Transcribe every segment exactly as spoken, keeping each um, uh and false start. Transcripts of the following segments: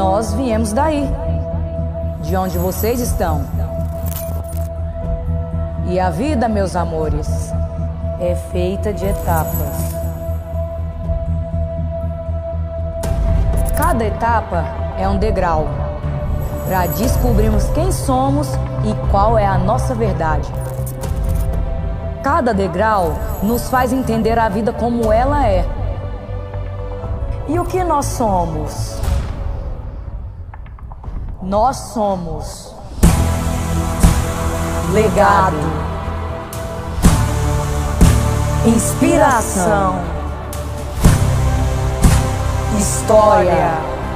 nós viemos daí, de onde vocês estão. E a vida, meus amores, é feita de etapas. Cada etapa é um degrau para descobrirmos quem somos e qual é a nossa verdade. Cada degrau nos faz entender a vida como ela é. E o que nós somos? Nós somos legado, inspiração, história.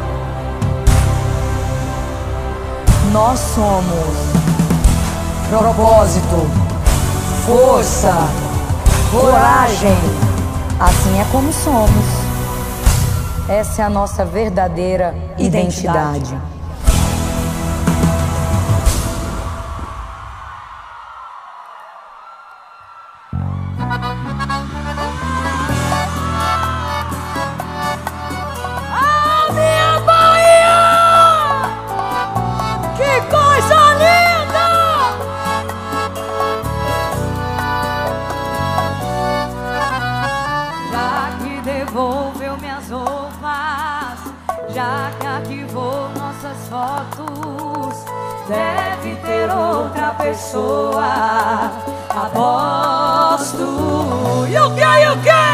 Nós somos propósito, força, coragem. Assim é como somos. Essa é a nossa verdadeira identidade. identidade. Ah, minha Bahia! Que coisa linda! Já que devolveu minhas roupas, já que arquivou nossas fotos, deve ter outra pessoa, aposto. E o que, e o que?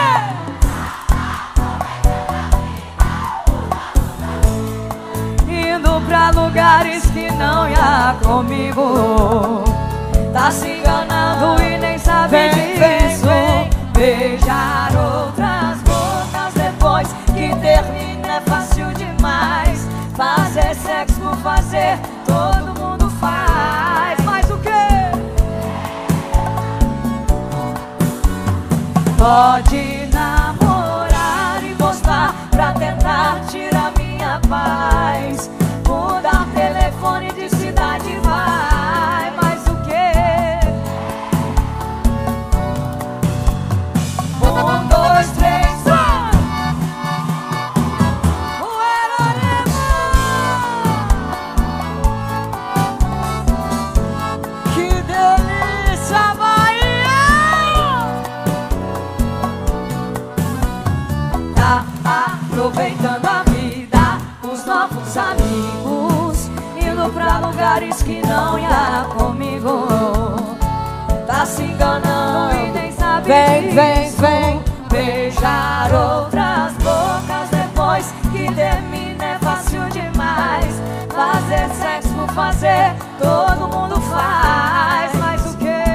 Indo pra lugares que não ia comigo, tá se enganando e nem sabe Vem, disso. vem, vem. Beijar outras bocas depois que termina é fácil demais. Fazer sexo por fazer, todo mundo faz. Mas o quê? Pode namorar e postar pra tentar tirar minha paz. Mudar telefone de cidade vai. Mas o quê? Um, dois, três, vai! Poeira alemã! Que delícia, Bahia! Tá aproveitando a vida, os novos amigos, indo pra lugares que não ia comigo. Tá se enganando e nem sabe Vem, disso. vem, vem. Beijar outras bocas depois que termina é fácil demais. Fazer sexo por fazer, todo mundo faz. Mas o quê?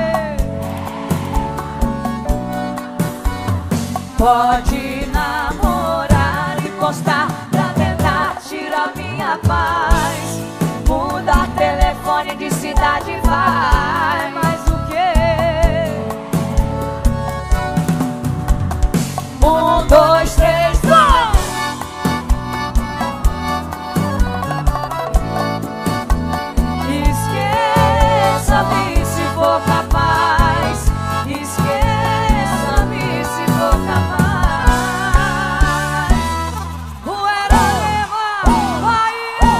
Pode namorar e postar pra tentar tirar minha paz. Mudar telefone de cidade vai. Mas o quê? Um, dois, três, vai! Esqueça-me se for capaz. Esqueça-me se for capaz. Poeira alemã, Bahia!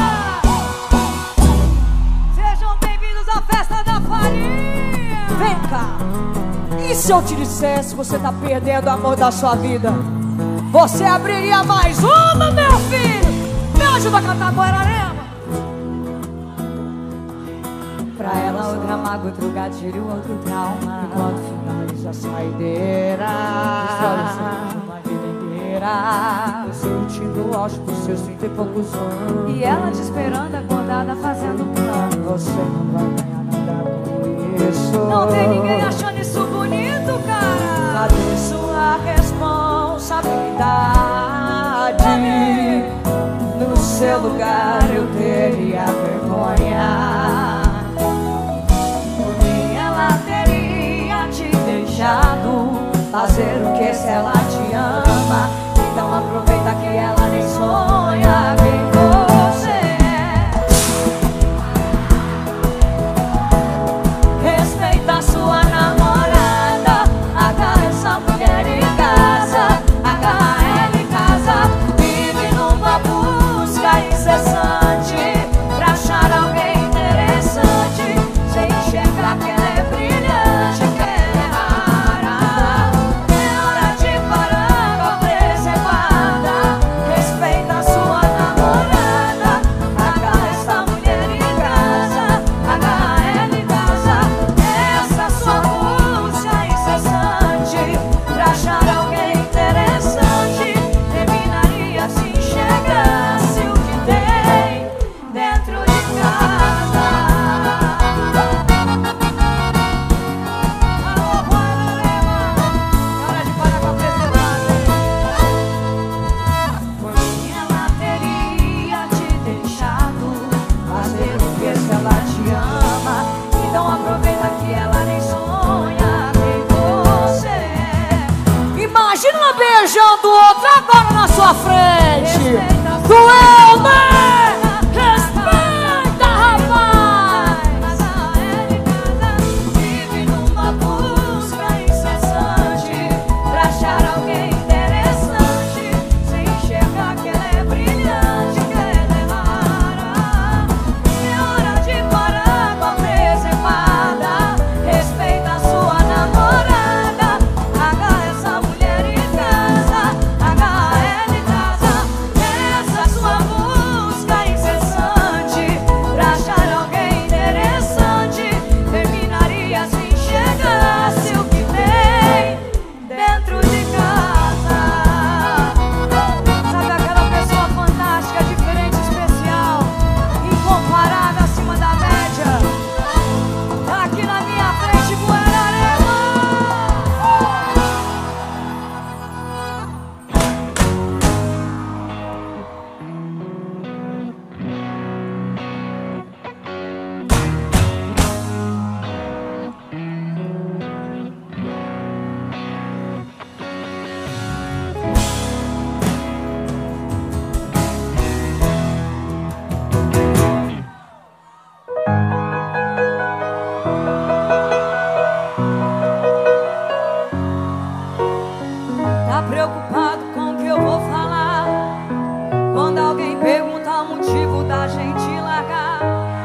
Sejam bem-vindos à festa da farinha! Vem cá. E se eu te dissesse que você tá perdendo o amor da sua vida? Você abriria mais uma, meu filho? Me ajuda a cantar Poeira alemã. Pra ela outra mágoa, outro gatilho, outro trauma. Enquanto finaliza a saideira, Destrói o sonho de uma vida inteira. você curtindo o auge dos seus trinta e poucos anos. E ela te esperando acordada fazendo um plano. Você não vai ganhar nada com isso. Não tem ninguém achando isso bonito, cara. Cadê sua responsabilidade? No seu lugar eu teria vergonha. Por mim ela teria te deixado fazer o que se ela te ama. Então aproveita que ela nem sonha quem você é. Respeita a sua namorada, agarra essa mulher em casa, agarra ela em casa. Vive numa busca incessante preocupado com o que eu vou falar. Quando alguém pergunta o motivo da gente largar.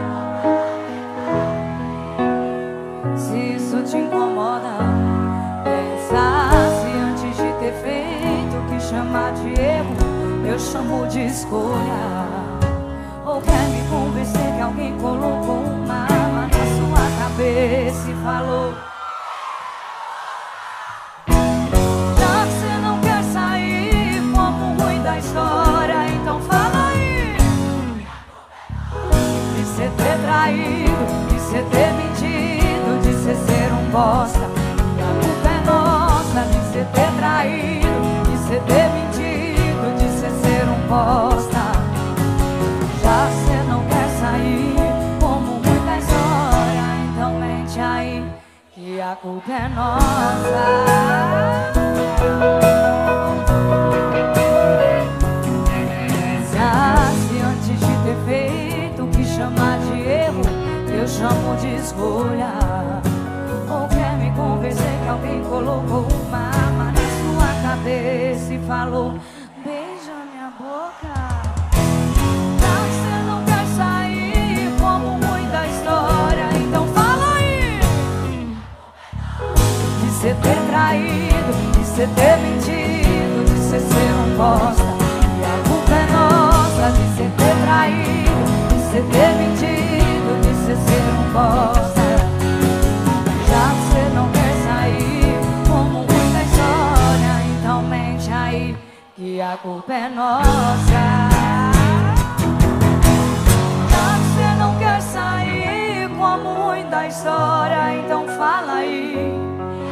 Se isso te incomoda, pensa se antes de ter feito o que chamar de erro eu chamo de escolha. Ou quer me convencer que alguém colocou uma arma na sua cabeça e falou: já que você não quer sair como ruim da história, então fala aí. De cê ter traído, de cê ter mentido, de cê ser um bosta, e a culpa é nossa. De cê ter traído, de cê ter mentido, de cê ser um bosta. Já cê não quer sair como muita história, então mente aí que a culpa é nossa. Pensasse antes de ter feito o que chamar de erro eu chamo de escolha. Ou quer me convencer que alguém colocou uma arma na sua cabeça e falou: beija minha boca. De cê ter traído, de cê ter mentido, de cê ser um bosta, e a culpa é nossa. De cê ter traído, de cê ter mentido, de cê ser um bosta. Já que cê não quer sair como muita história, então mente aí que a culpa é nossa. Já que cê não quer sair como muita história, então fala aí.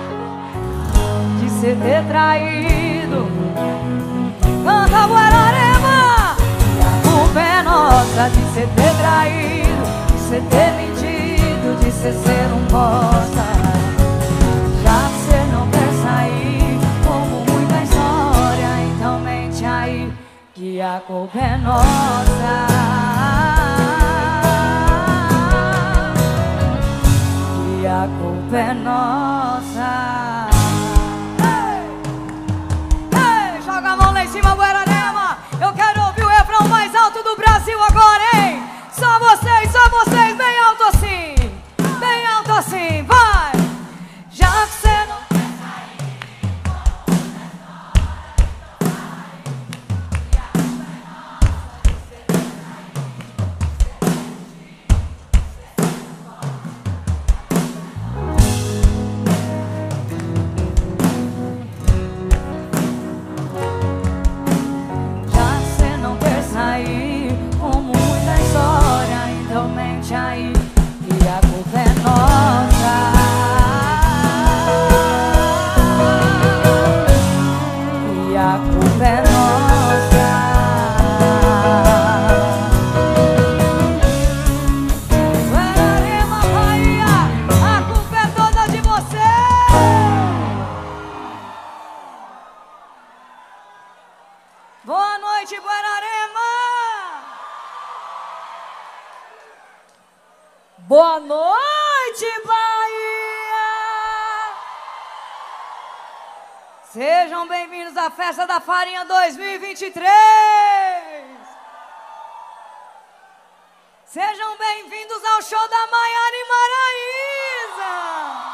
De cê ter traído, canta Guararema. E a culpa é nossa. De cê ter traído, de cê ter mentido, de cê ser um bosta. Já que cê não quer sair como muita história, então mente aí que a culpa é nossa. Que a culpa é nossa. Joga a mão lá em cima, Guararema. Eu quero ouvir o refrão mais alto do Brasil agora, hein? Só vocês, só vocês, bem alto assim. Bem alto assim, vai. Já que cê não quer sair como muita história, então mente aí que a culpa é nossa. E a culpa é nossa. Guararema, Bahia, a culpa é toda de você. Boa noite, Guararema. Boa noite, Bahia! Sejam bem-vindos à Festa da Farinha dois mil e vinte e três! Sejam bem-vindos ao show da Maiara e Maraísa!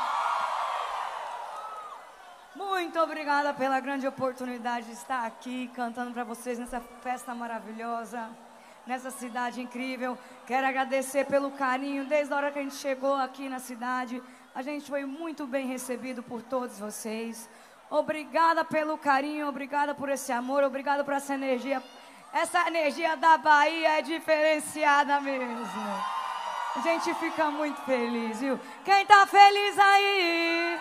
Muito obrigada pela grande oportunidade de estar aqui cantando para vocês nessa festa maravilhosa, nessa cidade incrível. Quero agradecer pelo carinho desde a hora que a gente chegou aqui na cidade. A gente foi muito bem recebido por todos vocês. Obrigada pelo carinho, obrigada por esse amor, obrigada por essa energia. Essa energia da Bahia é diferenciada mesmo. A gente fica muito feliz, viu? Quem tá feliz aí?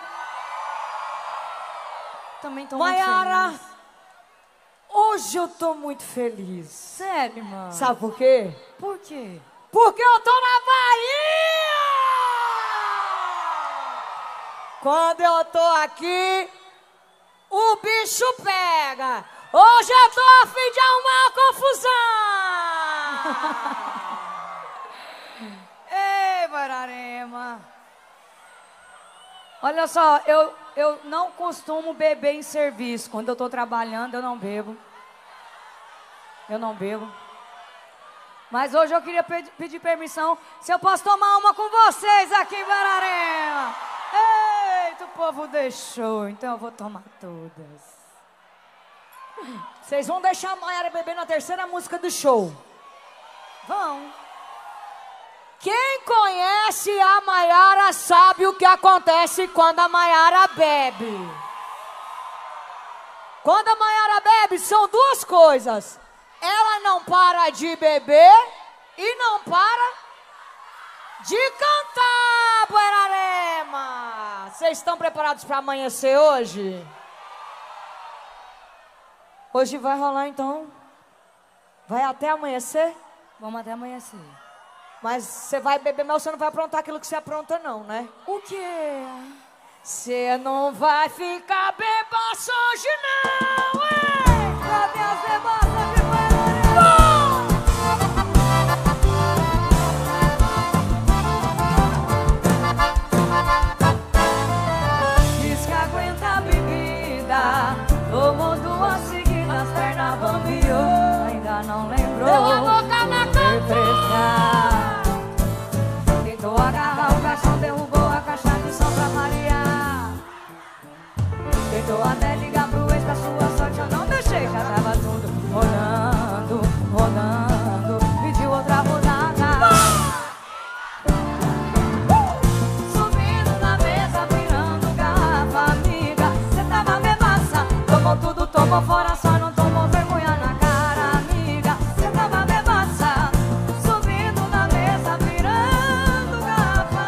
Também tô muito Maiara, feliz. hoje eu tô muito feliz. Sério, mano? Sabe por quê? Por quê? Porque eu tô na Bahia! Quando eu tô aqui, o bicho pega. Hoje eu tô a fim de arrumar confusão. Ei, Guararema. Olha só, eu, eu não costumo beber em serviço. Quando eu tô trabalhando, eu não bebo. Eu não bebo. Mas hoje eu queria pedir, pedir permissão se eu posso tomar uma com vocês aqui em Guararema. Eita, o povo deixou, então eu vou tomar todas. Vocês vão deixar a Maiara beber na terceira música do show? Vão. Quem conhece a Maiara sabe o que acontece quando a Maiara bebe. Quando a Maiara bebe, são duas coisas. Ela não para de beber e não para de cantar, Guararema. Vocês estão preparados para amanhecer hoje? Hoje vai rolar, então? Vai até amanhecer? Vamos até amanhecer. Mas você vai beber, mas você não vai aprontar aquilo que você apronta, não, né? O quê? Você não vai ficar bebaço hoje, não, hein? Cadê as bebaças de Guararema? Diz que aguenta a bebida, tomou duas seguidas, perna bambiou, ainda não lembrou. Deu a boca na refrescar. Tentou agarrar o caixão, derrubou a caixa de som pra marear. Tentou até ligar pro ex, pra sua sorte eu não deixei, já tava tudo rodando, rodando. Pediu outra rodada. Subindo na mesa, virando garrafa, amiga. Cê tava bebaça, tomou tudo, tomou fora, só não tomou vergonha na cara, amiga. Cê tava bebaça, subindo na mesa, virando garrafa.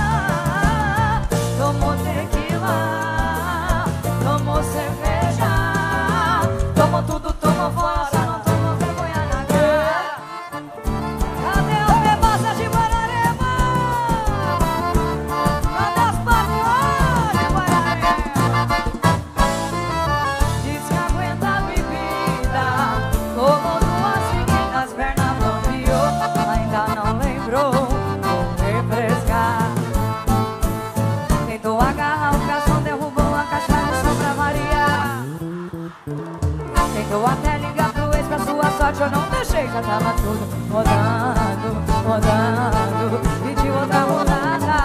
Tomou tequila, tomou cerveja, tomou tudo, tomou fora, só não tomou vergonha na cara. Cadê as bebaças de Guararema? Cadê as patroas de Guararema? Diz que aguenta a bebida, tomou duas seguidas, perna bambiou, ainda não lembrou, vou refrescar. Tentou agarrar o caixão, derrubou a caixa de som pra variar. Tentou até ligar pro ex, pra sua sorte eu não deixei, já tava tudo rodando, rodando. Pediu outra rodada.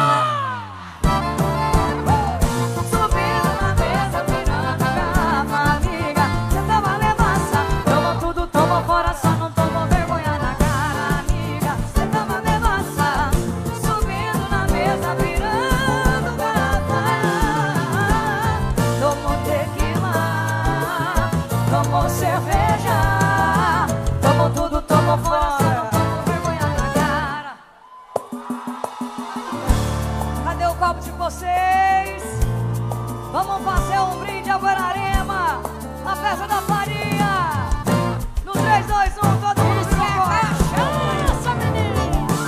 Subindo na mesa, virando garrafa, amiga. Cê tava bebaça, tomou tudo, tomou fora, só não tomou vergonha na cara, amiga. Cê tava bebaça, subindo na mesa, virando garrafa. Tomou tequila, tomou cerveja, tomou tudo, tomou fora, só não tomou vergonha na cara. Cadê o copo de vocês? Vamos fazer um brinde a Guararema, a festa da farinha. No três, dois, um, todo mundo se cachaça, menino.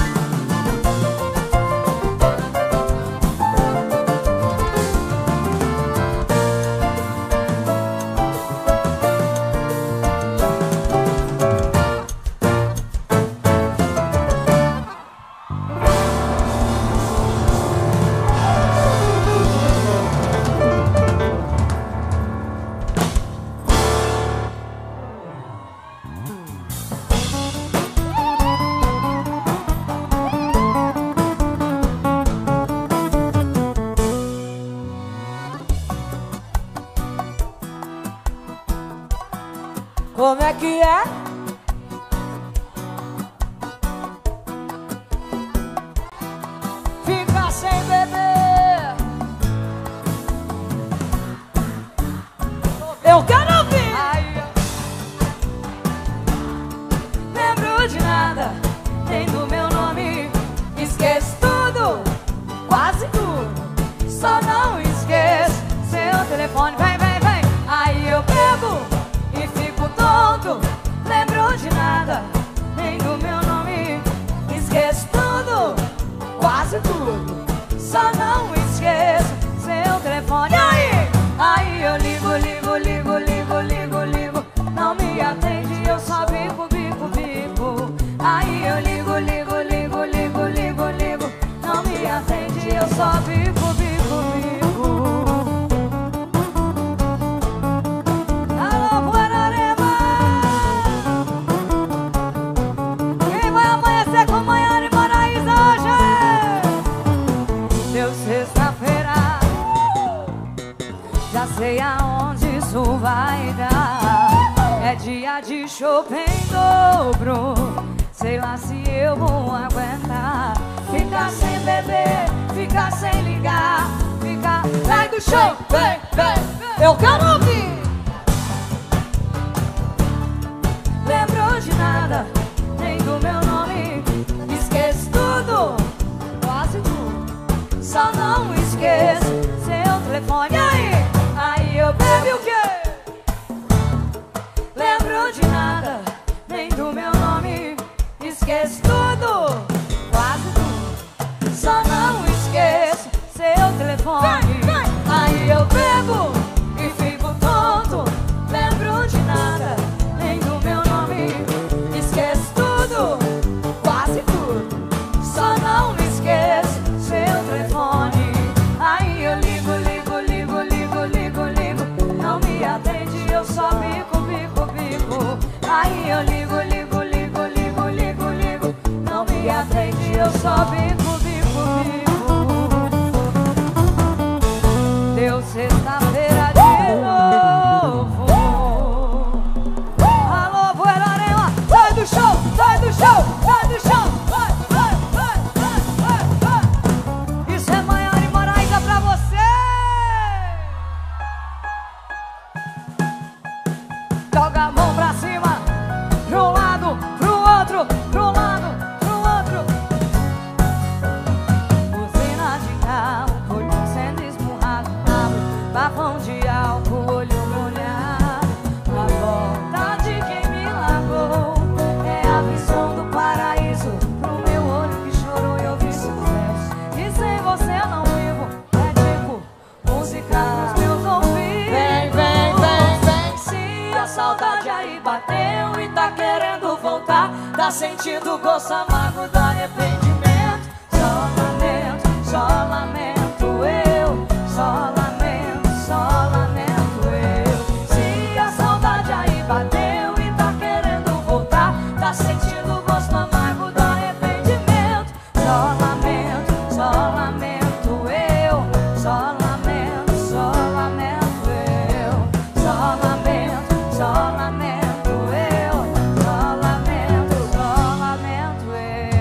Como é que é? Ficar sem beber. Eu quero ouvir. Ai, lembro de nada, nem do meu nome. Esqueço tudo, quase tudo. Só não esqueço seu telefone. Vem, vem, vem. Aí eu pego e fico tonto. Garrafa de chopp em dobro, sei lá se eu vou aguentar. Ficar sem beber, ficar sem ligar, ficar... Sai do show, vem, vem, eu quero ouvir. Lembro de nada, nem do meu nome. Esqueço tudo, quase tudo. Só não esqueço seu telefone. Aí, aí eu bebo o quê? Lembro de nada, nem do meu nome. Esqueço tudo, quase tudo. Só não esqueço seu telefone. Aí eu bebo e fico tonto. Lembro de nada, nem do meu nome. Esqueço tudo, quase tudo. Só não esqueço seu telefone. Aí eu ligo, ligo, ligo, ligo, ligo, ligo. Não me atende, eu só bico, bico, bico. Aí eu ligo, ligo, ligo, ligo, ligo, ligo. Não me atende, eu só bico, bico, bico. Deu sexta-feira de novo. Alô, Buerarema, sai do show, sai do show, sai do show. Vai, vai, vai, vai, vai, vai. Isso é Maiara e Maraísa pra você. Joga a mão pra cima, pro lado, pro outro, pro lado, pro outro. Buzina de carro, olho sendo esmurrado, bafão de álcool, olho molhado. A volta de quem me largou é a visão do paraíso pro meu olho que chorou e eu vi sucesso. E sem você eu não vivo, é tipo música nos meus ouvidos. Vem, vem, vem, vem. Se a saudade aí bateu e tá querendo voltar, tá sentindo o gosto amargo do arrependimento. Só lamento, só lamento eu, só lamento, só lamento eu. Se a saudade aí bateu e tá querendo voltar, tá sentindo o gosto amargo do arrependimento. Só lamento, só lamento eu, só lamento, só lamento eu. Só lamento, só lamento eu, só lamento, só lamento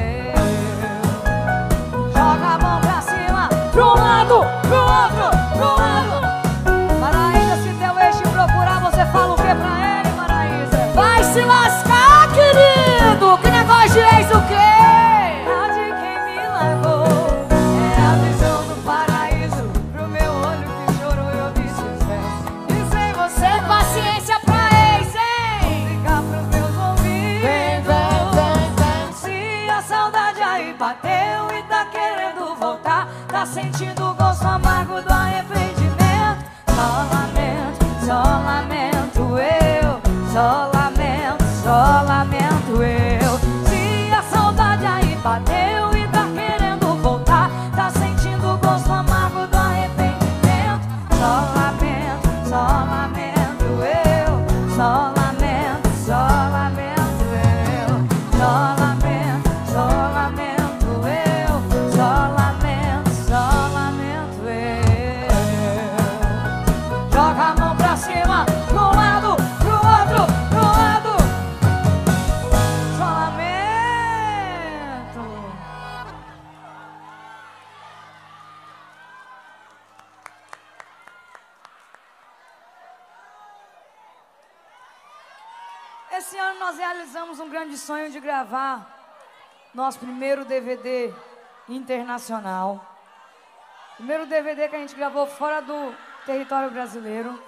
eu. Joga a mão pra cima, pro lado, pro outro, pro lado. Maraísa, se teu ex te procurar, você fala o que pra ele, Maraísa? Vai se lascar, querido. Que negócio de ex o quê? A de quem me largou é a visão do paraíso pro meu olho que chorou e eu vi sucesso. E sem você Sem paciência pra ex, hein? ficar pros meus ouvidos. Vem, vem, vem, vem. Se a saudade aí bateu e tá querendo voltar, tá sentindo o gosto amargo do arrependimento. Só lamento, só lamento eu, só lamento, só lamento eu. Se a saudade aí bateu e tá querendo voltar, tá sentindo o gosto amargo do arrependimento. Só lamento, só lamento eu, só lamento, só lamento eu. Só lamento, só lamento eu, só lamento, só lamento eu. Joga a mão pra cima, pro lado, pro outro, pro lado. Só lamento. Esse ano nós realizamos um grande sonho de gravar nosso primeiro D V D internacional. Primeiro D V D que a gente gravou fora do território brasileiro.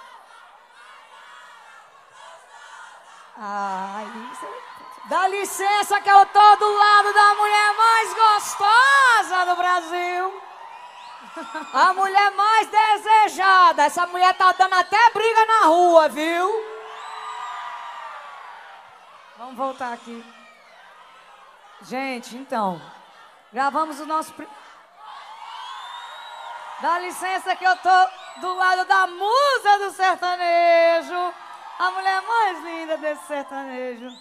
Ai, isso é... Dá licença que eu tô do lado da mulher mais gostosa do Brasil. A mulher mais desejada. Essa mulher tá dando até briga na rua, viu? Vamos voltar aqui. Gente, então, gravamos o nosso... pri- Dá licença que eu tô do lado da musa do sertanejo. A mulher mais linda desse sertanejo.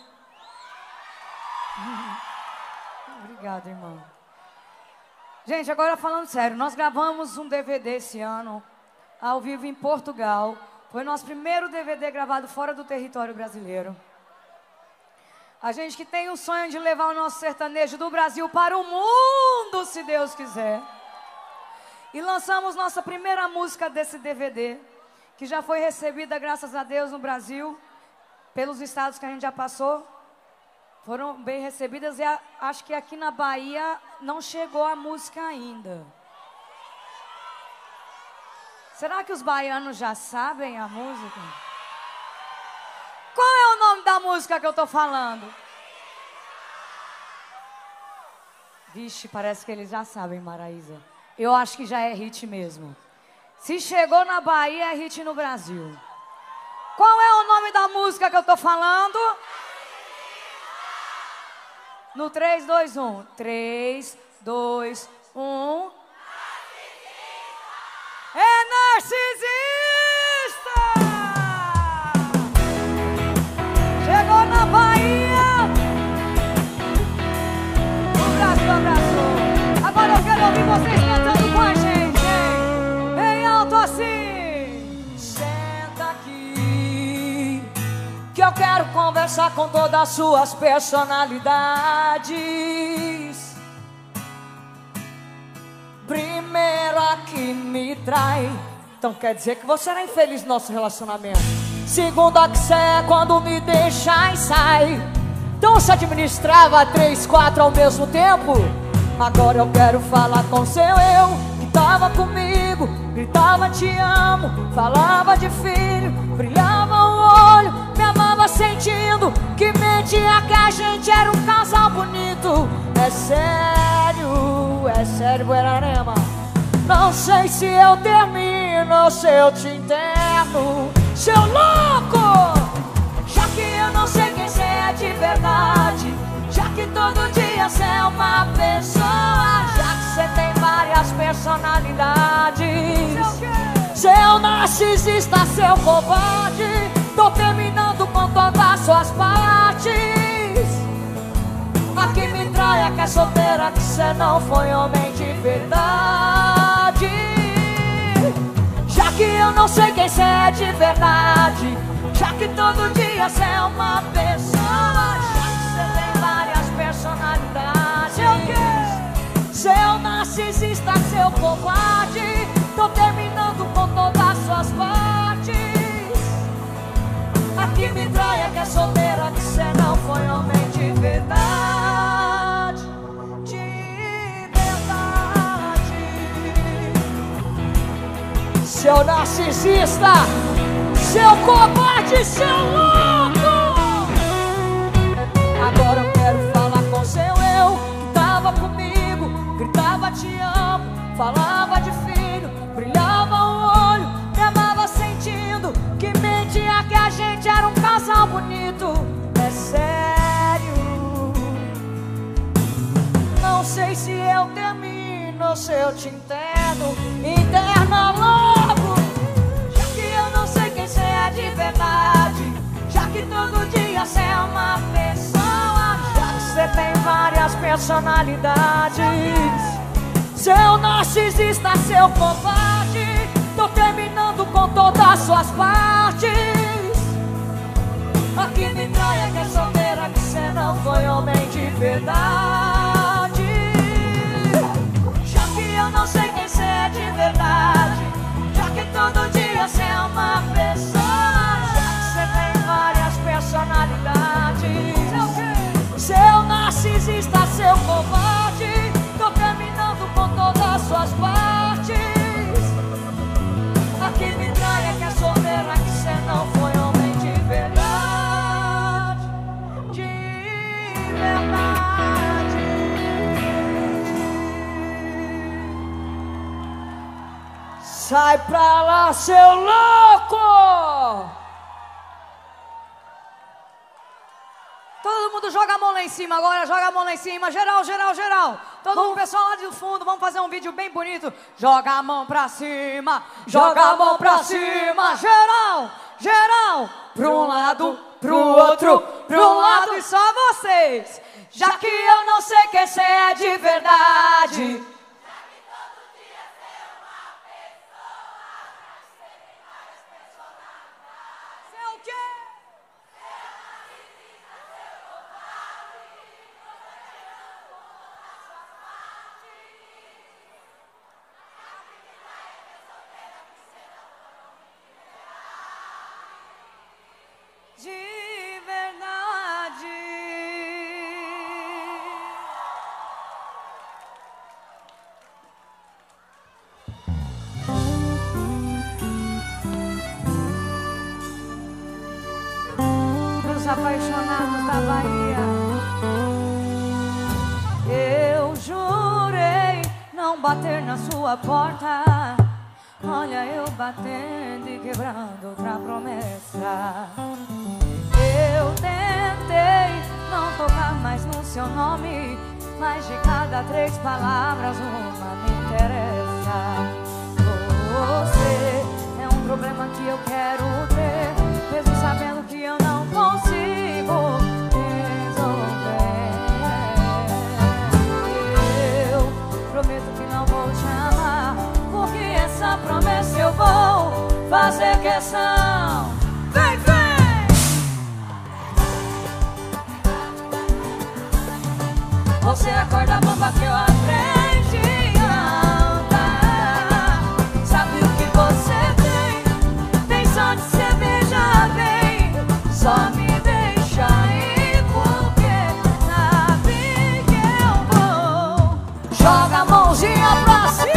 Obrigada, irmão. Gente, agora falando sério, nós gravamos um D V D esse ano, ao vivo em Portugal, Foi nosso primeiro D V D gravado fora do território brasileiro. A gente que tem o sonho de levar o nosso sertanejo do Brasil para o mundo, se Deus quiser. E lançamos nossa primeira música desse D V D, que já foi recebida, graças a Deus, no Brasil, pelos estados que a gente já passou. Foram bem recebidas e a, acho que aqui na Bahia não chegou a música ainda. Será que os baianos já sabem a música? Qual é o nome da música que eu tô falando? Vixe, parece que eles já sabem, Maraísa. Eu acho que já é hit mesmo. Se chegou na Bahia, é hit no Brasil. Qual é o nome da música que eu tô falando? No três, dois, um. três, dois, um. É narcisista! Chegou na Bahia! O Brasil abraçou. Agora eu quero ouvir vocês cantando com a gente, hein? Bem alto assim! Senta aqui, que eu quero conversar com todas as suas personalidades. Primeira que me trai, então quer dizer que você era infeliz no nosso relacionamento. Segunda que cê é quando me deixa e sai. Então você administrava três, quatro ao mesmo tempo. Agora eu quero falar com seu eu, que tava comigo, gritava te amo, falava de filho, brilhava o olho, me amava sentindo que mentia que a gente era um casal bonito. É sério, é sério, Buerarema. Não sei se eu termino ou se eu te interno, seu louco! Já que eu não sei quem cê é de verdade, já que todo dia cê é uma pessoa, já que cê tem várias personalidades, seu narcisista, seu covarde, tô terminando com todas as suas partes. A que me trai, que é solteira, que cê não foi homem de verdade. Já que eu não sei quem cê é de verdade, já que todo dia cê é uma pessoa, já que cê tem várias personalidades, seu narcisista, seu covarde, tô terminando com todas as suas partes. A que me trai, que é solteira, que cê não foi homem de verdade, de verdade. Seu narcisista, seu covarde, seu louco. Agora eu quero falar com seu eu, que tava comigo, gritava te amo, falava de filho, brilhava o olho, me amava sentindo que mentia que a gente era um casal bonito. É sério, não sei se eu termino ou se eu te interno. Interna logo, já que eu não sei quem cê é de verdade, já que todo dia cê é uma pessoa, já que cê tem várias personalidades, seu narcisista, seu covarde, tô terminando com todas as suas partes. A que me trai, que é solteira, que cê não foi homem de verdade. Já que eu não sei quem cê é de verdade, já que todo dia cê é uma pessoa, já que cê tem várias personalidades, seu narcisista, seu covarde, tô terminando com todas as suas partes. A que me trai, que é solteira, que cê não foi homem de verdade, de verdade. Sai pra lá, seu louco! Todo mundo joga a mão lá em cima agora, joga a mão lá em cima. Geral, geral, geral. Todo mundo, pessoal lá do fundo, vamos fazer um vídeo bem bonito. Joga a mão pra cima, joga a mão pra cima. Geral, geral. Pra um lado, pro outro, pro um lado e só vocês. Já que eu não sei quem cê é de verdade. apaixonados da Bahia. Eu jurei não bater na sua porta. Olha eu batendo e quebrando outra promessa. Eu tentei não tocar mais no seu nome, mas de cada três palavras uma me interessa. Você é um problema que eu quero ter, mesmo sabendo que eu não consigo resolver. Eu prometo que não vou te amar, porque essa promessa eu vou fazer questão. Vem, vem! Você acorda a bomba que eu aprendi a andar. Sabe o que você tem? Tem só de ser beija bem. Só me deixa ir porque sabe que eu vou. Joga a mãozinha pra cima.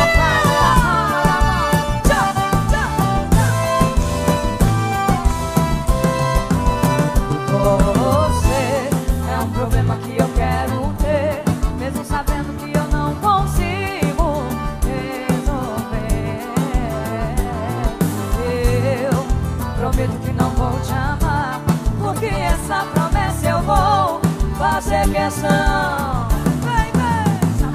Você é um problema que eu quero ter, mesmo sabendo que eu não consigo resolver. Eu prometo que não vou te amar, porque essa promessa eu vou fazer questão. Vem, vem.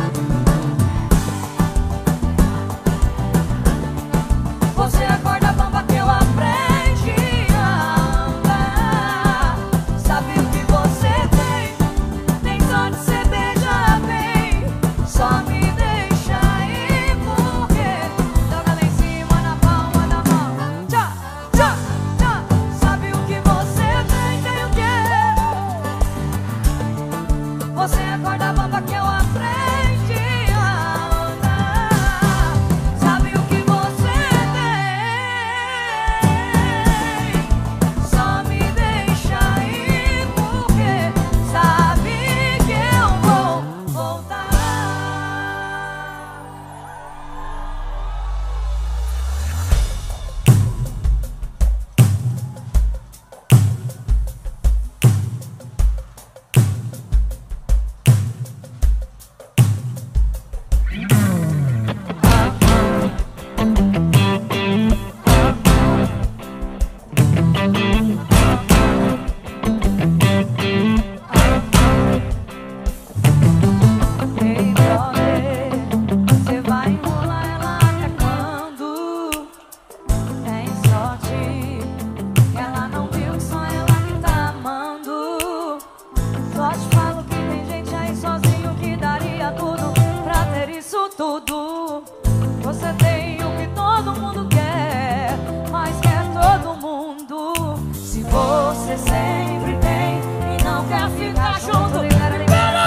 Você acorda a bomba que eu aprendi a andar. Sabe o que você tem? Tem só de ser beija bem. Só me deixa ir porque joga lá em cima na palma da mão. Tchá, tchá, tchá. Sabe o que você tem? Tem o quê? Você acorda a bomba que eu aprendi a andar. Sabe o que você tem? Só me deixa ir porque sabe que eu vou voltar. Ei, brother, você vai enrolar ela até quando? Tem sorte que ela não viu que só ela que tá amando. Só te falo que tem gente aí sozinho que daria tudo pra ter isso tudo. Você tem o que todo mundo quer, mas quer todo mundo. Se você sempre tem e não quer ficar junto, libera, libera.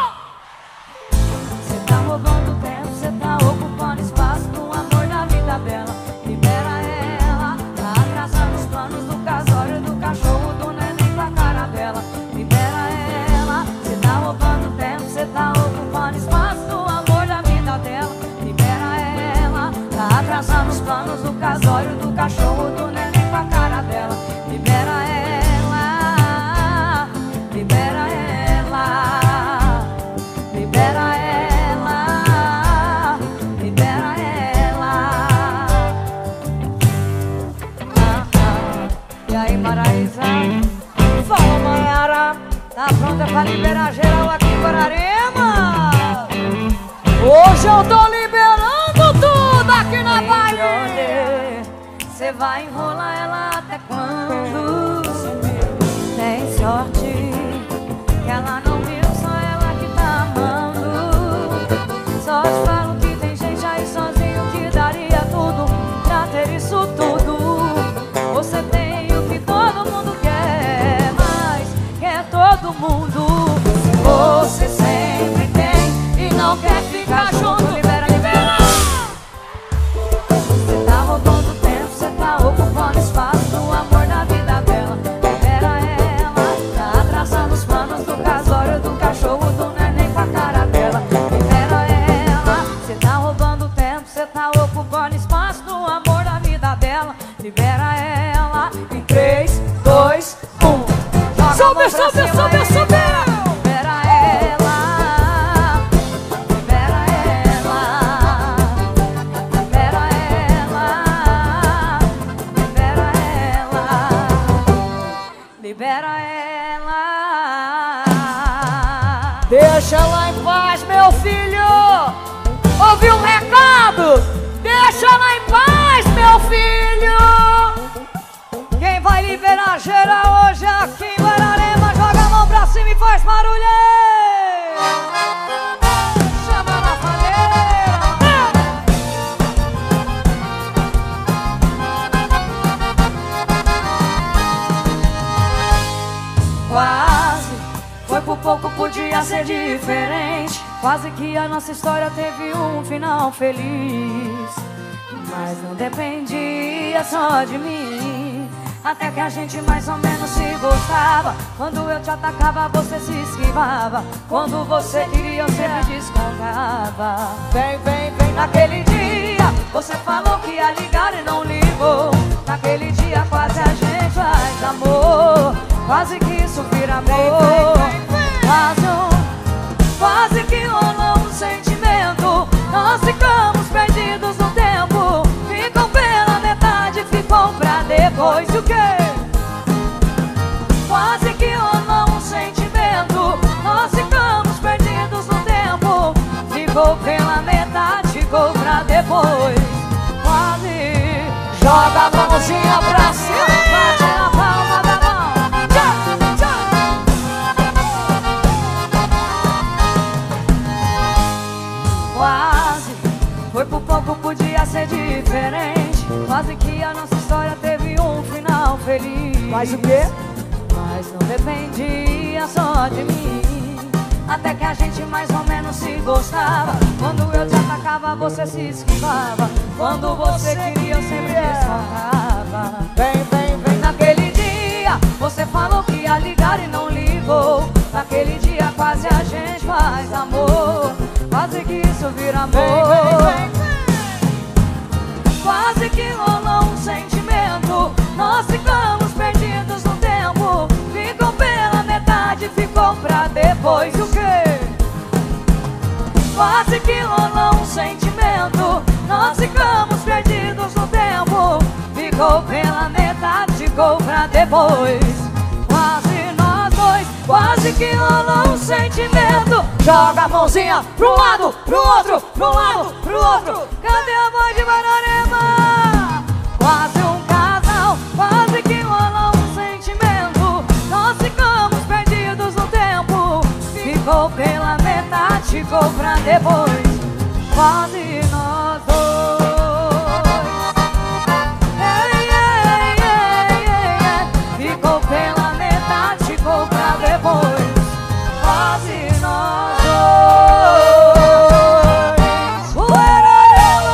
Você tá roubando tempo, você tá ocupando espaço no amor da vida bela. Libera ela, tá atrasando os planos do casório, do cachorro, do neném com a cara dela. Libera ela, você tá roubando tempo, você tá ocupando espaço no amor da vida dela. Libera ela, tá atrasando os planos do casório, do cachorro, do neném com a cara dela. Libera ela, libera ela, libera ela, libera ela. Ah, ah. E aí, Maraísa? Fala, Maiara. Tá pronta pra liberar geral aqui em Guararema? Hoje eu tô liberando tudo aqui na Bahia. Você vai enrolar ela até quando? Tem sorte que ela não viu, só ela que tá amando. Só te falo que tem gente aí sozinho que daria tudo pra ter isso tudo. Você tem o que todo mundo quer, mas quer todo mundo. Você sempre tem e não quer ficar junto. Libera, libera. Você tá roubando tempo, você tá ocupando espaço sobe, sobe, sobe, sobe. Libera ela, libera ela, libera ela, libera ela, libera ela. Deixa ela em paz, meu filho. Ouviu um recado? Deixa ela em paz, meu filho. Quem vai liberar geral hoje aqui em Guararema, joga a mão pra cima e faz barulho! Chama na fadeira! Quase, foi por pouco, podia ser diferente. Quase que a nossa história teve um final feliz. Mas não dependia só de mim. Até que a gente mais ou menos se gostava. Quando eu te atacava, você se esquivava. Quando você queria, eu sempre descontava. Vem, vem, vem. Naquele dia, você falou que ia ligar e não ligou. Naquele dia quase a gente faz amor. Quase que isso vira amor. Quase, um, quase que rolou um sentimento. Nós ficamos perdidos no tempo. Ficou pela metade, ficou pra depois. E o quê? Quase que rolou um sentimento. Nós ficamos perdidos no tempo. Ficou pela metade, ficou pra depois. Quase. Joga a mãozinha pra cima. Bate na palma da mão. Tchau, tchau. Quase. Foi por pouco, podia ser diferente. Quase que a nossa história teve um final feliz. Mas o quê? Mas não dependia só de mim. Até que a gente mais ou menos se gostava. Quando eu te atacava, você se esquivava. Quando você queria, eu sempre descontava. Vem, vem, vem. Naquele dia, você falou que ia ligar e não ligou. Naquele dia quase a gente faz amor. Quase que isso vira amor. Vem, vem, vem, vem. Quase que rolou um sentimento. Nós ficamos perdidos no tempo. Ficou pela metade, ficou pra depois. O quê? Quase que rolou um sentimento. Nós ficamos perdidos no tempo. Ficou pela metade, ficou pra depois. Quase nós dois. Quase que rolou um sentimento. Joga a mãozinha pro lado, pro outro, pro lado, pro outro. Cadê a voz de Guararema? Quase um casal, quase que rolou um sentimento. Nós ficamos perdidos no tempo. Ficou pela metade, ficou pra depois. Quase nós dois. Ei, ei, ei, ei, ei. Ficou pela metade, ficou pra depois. Quase nós dois. Guararema.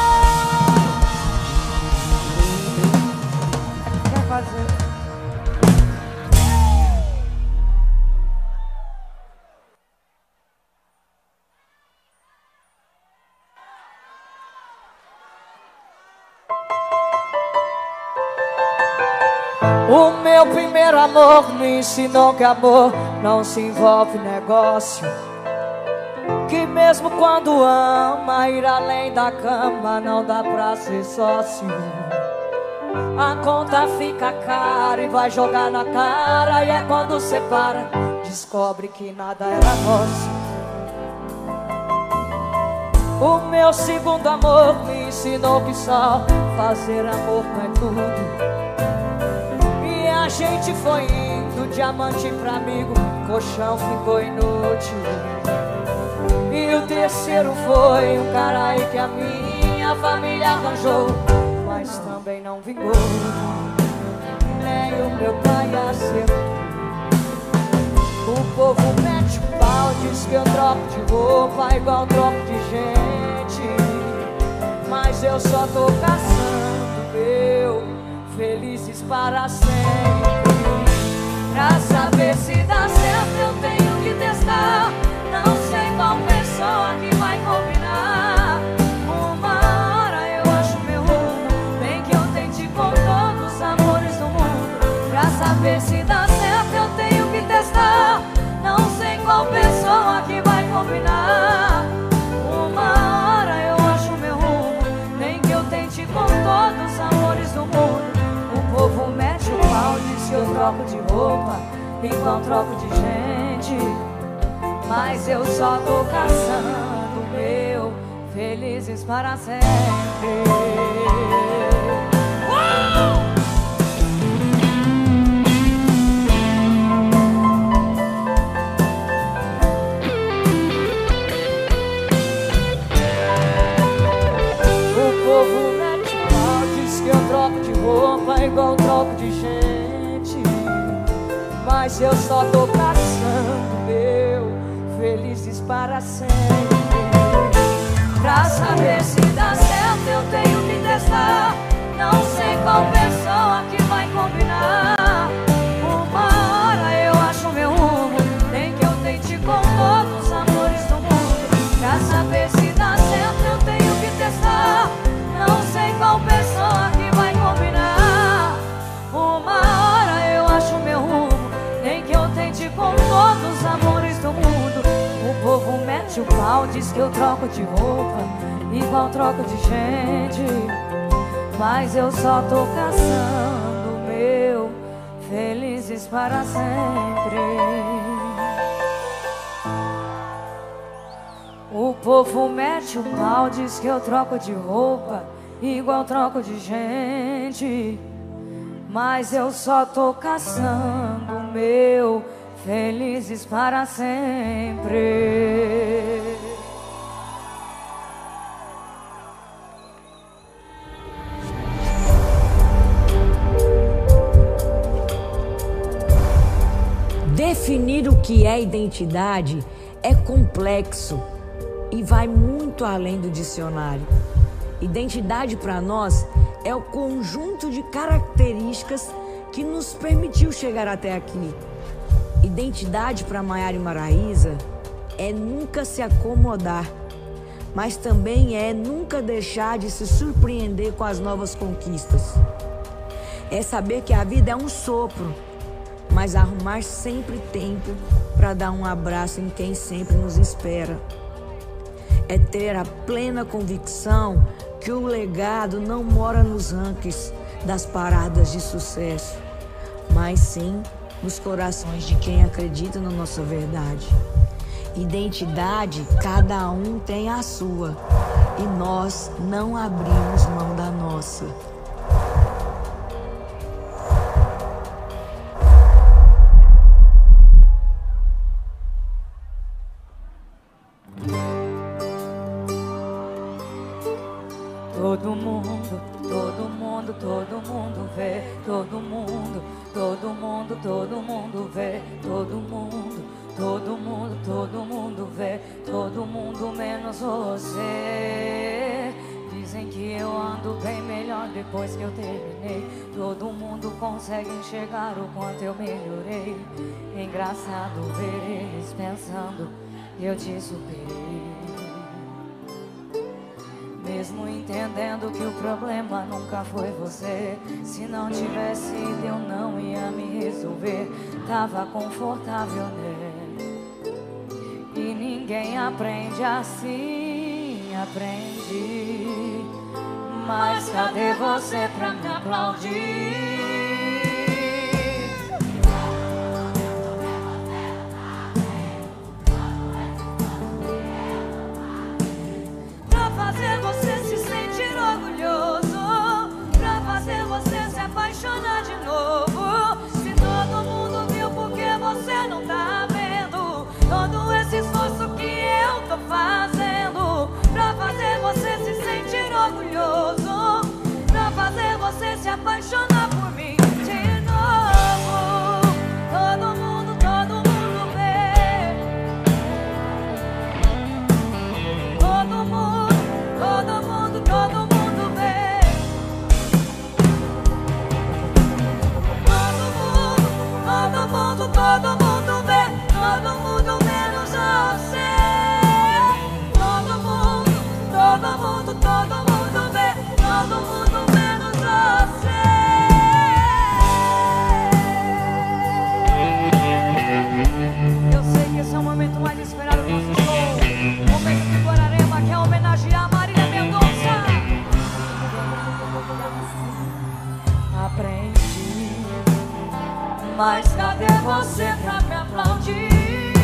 Quer fazer? O meu primeiro amor me ensinou que amor não se envolve negócio. Que mesmo quando ama, ir além da cama não dá pra ser sócio. A conta fica cara e vai jogar na cara. E é quando separa, descobre que nada era nosso. O meu segundo amor me ensinou que só fazer amor não é tudo. A gente foi indo, diamante pra amigo, colchão ficou inútil. E o terceiro foi um cara aí que a minha família arranjou, mas também não vingou. Nem o meu pai acertou. O povo mete o pau, diz que eu troco de roupa igual troco de gente. Mas eu só tô caçando meu felizes para sempre. Pra saber se dá certo eu tenho que testar. Não sei qual pessoa que vai combinar. Uma hora eu acho meu rumo, bem que eu tente com todos os amores do mundo. Pra saber se dá certo eu tenho roupa, igual troco de gente. Mas eu só tô caçando o meu, felizes para sempre. Uou! Igual troco de gente, mas eu só tô caçando meu, felizes para sempre. Pra saber se dá certo eu tenho que testar. Não sei qual pessoa que vai combinar. Uma hora eu acho meu rumo, nem que eu tente com todos os amores do mundo. Pra saber se dá certo eu tenho que testar. Não sei qual pessoa que vai combinar. Uma hora eu acho meu rumo, nem que eu tente com todos os amores do mundo. O povo mete o pau, diz que eu troco de roupa, igual troco de gente. Mas eu só tô caçando o meu, felizes para sempre. O povo mete o pau, diz que eu troco de roupa, igual troco de gente. Mas eu só tô caçando o meu, felizes para sempre. Definir o que é identidade é complexo e vai muito além do dicionário. Identidade para nós é o conjunto de características que nos permitiu chegar até aqui. Identidade para Maiara e Maraísa é nunca se acomodar, mas também é nunca deixar de se surpreender com as novas conquistas. É saber que a vida é um sopro, mas arrumar sempre tempo para dar um abraço em quem sempre nos espera. É ter a plena convicção que o legado não mora nos rankings das paradas de sucesso, mas sim nos corações de quem acredita na nossa verdade. Identidade, cada um tem a sua, e nós não abrimos mão da nossa. Todo mundo, todo mundo, todo mundo vê. Todo mundo, todo mundo, todo mundo vê. Todo mundo, todo mundo, todo mundo vê. Todo mundo menos você. Dizem que eu ando bem melhor depois que eu terminei. Todo mundo consegue enxergar o quanto eu melhorei. Engraçado ver eles pensando que eu te superei. Mesmo entendendo que o problema nunca foi você. Se não tivesse ido eu não ia me resolver. Tava confortável, né? E ninguém aprende assim, aprende. Mas cadê você pra me aplaudir? Fazer você se sentir orgulhoso, pra fazer você se apaixonar de novo. Se todo mundo viu, porque você não tá vendo todo esse esforço que eu tô fazendo, pra fazer você se sentir orgulhoso, pra fazer você se apaixonar por mim de novo. Todo mundo, todo mundo vê. Todo mundo, todo mundo, todo mundo vê. Todo mundo, todo mundo, todo mundo vê. Todo mundo menos você. Todo mundo, todo mundo, todo mundo vê. Todo mundo menos você. Eu sei que esse é o momento mais esperado do nosso show. Momento de Guararema, que é homenagear a Marília Mendonça. Aprendi, mas cadê você pra me aplaudir?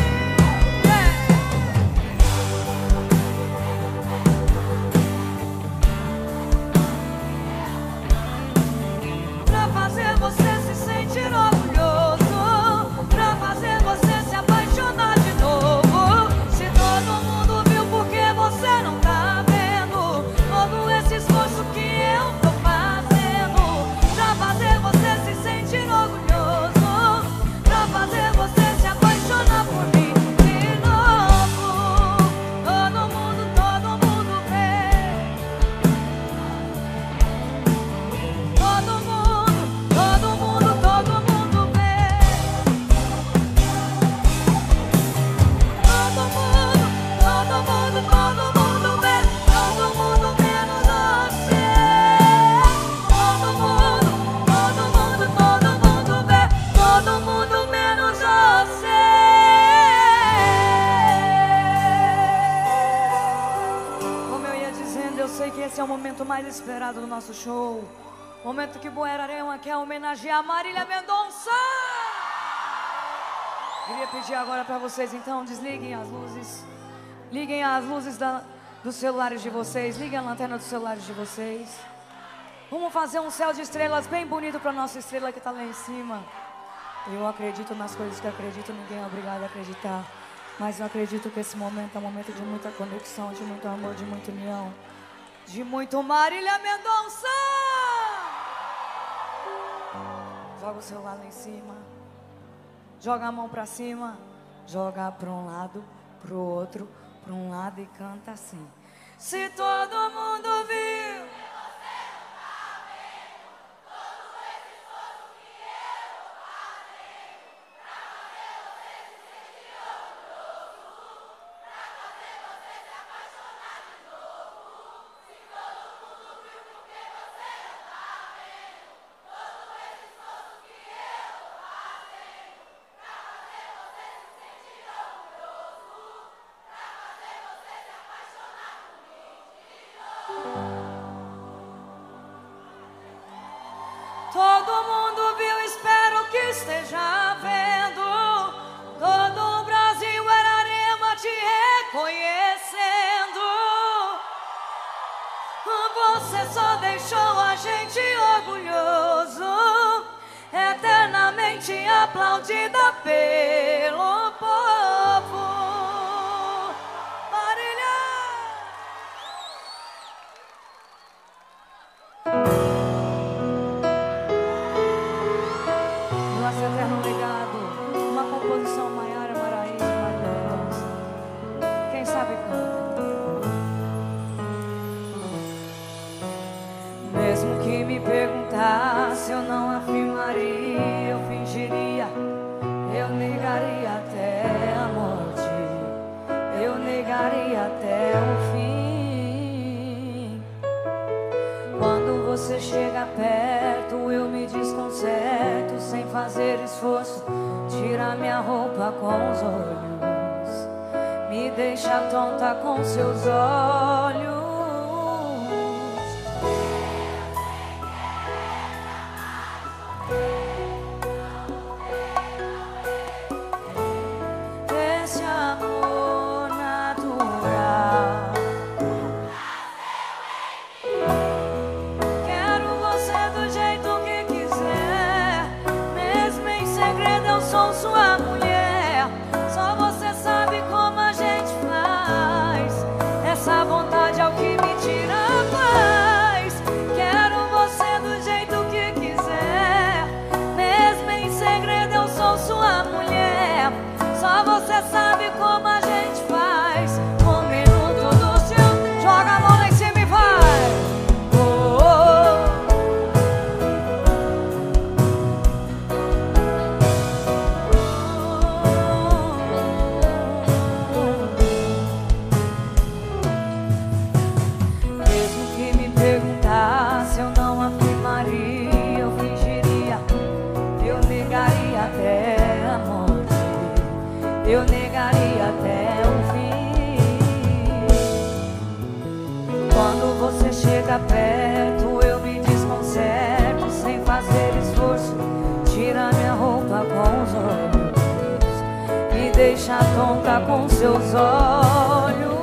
Pra fazer você se sentir orgulhoso, pra fazer você se apaixonar de novo. Se todo mundo viu, por que você não tá vendo todo esse esforço que eu tô fazendo? Pra fazer você se sentir orgulhoso, pra fazer você se apaixonar por mim de novo. Todo mundo, todo mundo vê. Todo mundo, todo mundo, todo mundo vê. Todo mundo, todo mundo, todo mundo vê. Todo mundo menos você. Todo mundo, todo mundo, todo mundo vê. Todo mundo menos você. Como eu ia dizendo, eu sei que esse é o momento mais esperado do nosso show. Momento que Buerarema quer homenagear Marília Mendonça. Queria pedir agora pra vocês, então, desliguem as luzes. Liguem as luzes da, dos celulares de vocês. Liguem a lanterna dos celulares de vocês. Vamos fazer um céu de estrelas bem bonito pra nossa estrela que tá lá em cima. Eu acredito nas coisas que acredito, ninguém é obrigado a acreditar. Mas eu acredito que esse momento é um momento de muita conexão, de muito amor, de muita união, de muito Marília Mendonça. Joga o celular lá em cima, joga a mão pra cima, joga pra um lado, pro outro, pra um lado e canta assim. Se todo mundo viu, todo mundo viu, espero que esteja vendo. Todo o Brasil Buerarema te reconhecendo. Você só deixou a gente orgulhoso, eternamente aplaudida pelo povo. Marília! Nosso eterno legado, uma composição Maiara Maraíza, Marília Mendonça. Quem sabe canta. Mesmo que me perguntasse, eu não afirmaria, eu fingiria, eu negaria até a morte, eu negaria até o fim. Quando você chega perto, eu me desconcerto, sem fazer esforço, tira minha roupa com os olhos, me deixa tonta com seus olhos. Esse amor natural, quero você do jeito que quiser, mesmo em segredo eu sou sua mulher. Só você sabe como a gente faz, essa vontade é o que me tira a paz. Quero você do jeito que quiser, mesmo em segredo eu sou sua mulher. Só você sabe como a gente faz. Um minuto do seu, joga a mão lá em cima e vai. Oh, oh. Mesmo que me perguntasse, eu não afirmaria, eu fingiria, eu negaria até a morte, eu negaria até o fim. Quando você chega perto, eu me desconcerto, sem fazer esforço, tira minha roupa com os deixa tonta com seus olhos.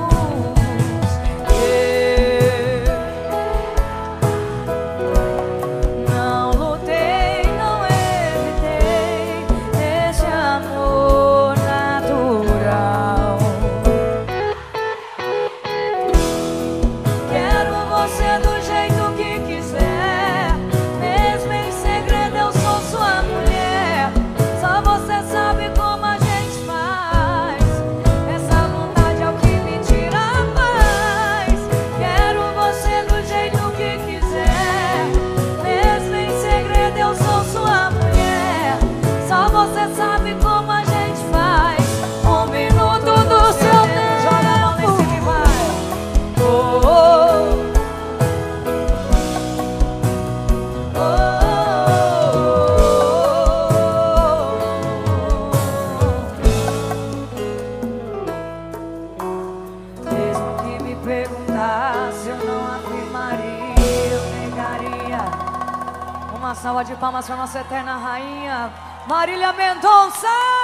Uma salva de palmas para nossa eterna rainha, Marília Mendonça!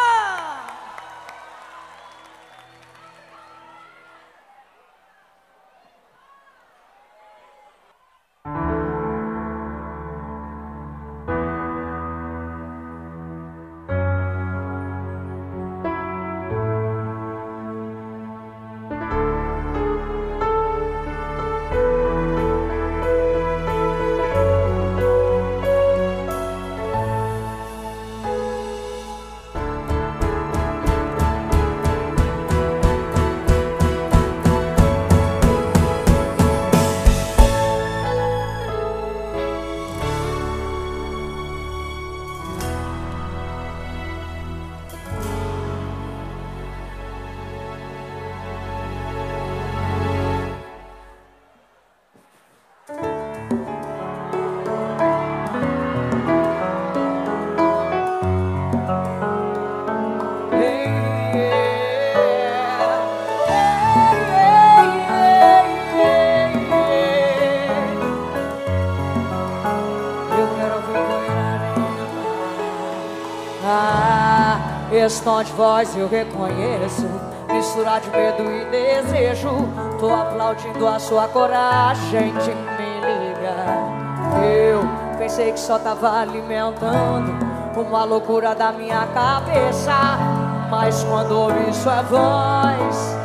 Esse tom de voz eu reconheço, mistura de medo e desejo. Tô aplaudindo a sua coragem de me ligar. Eu pensei que só tava alimentando uma loucura da minha cabeça, mas quando ouvi sua voz,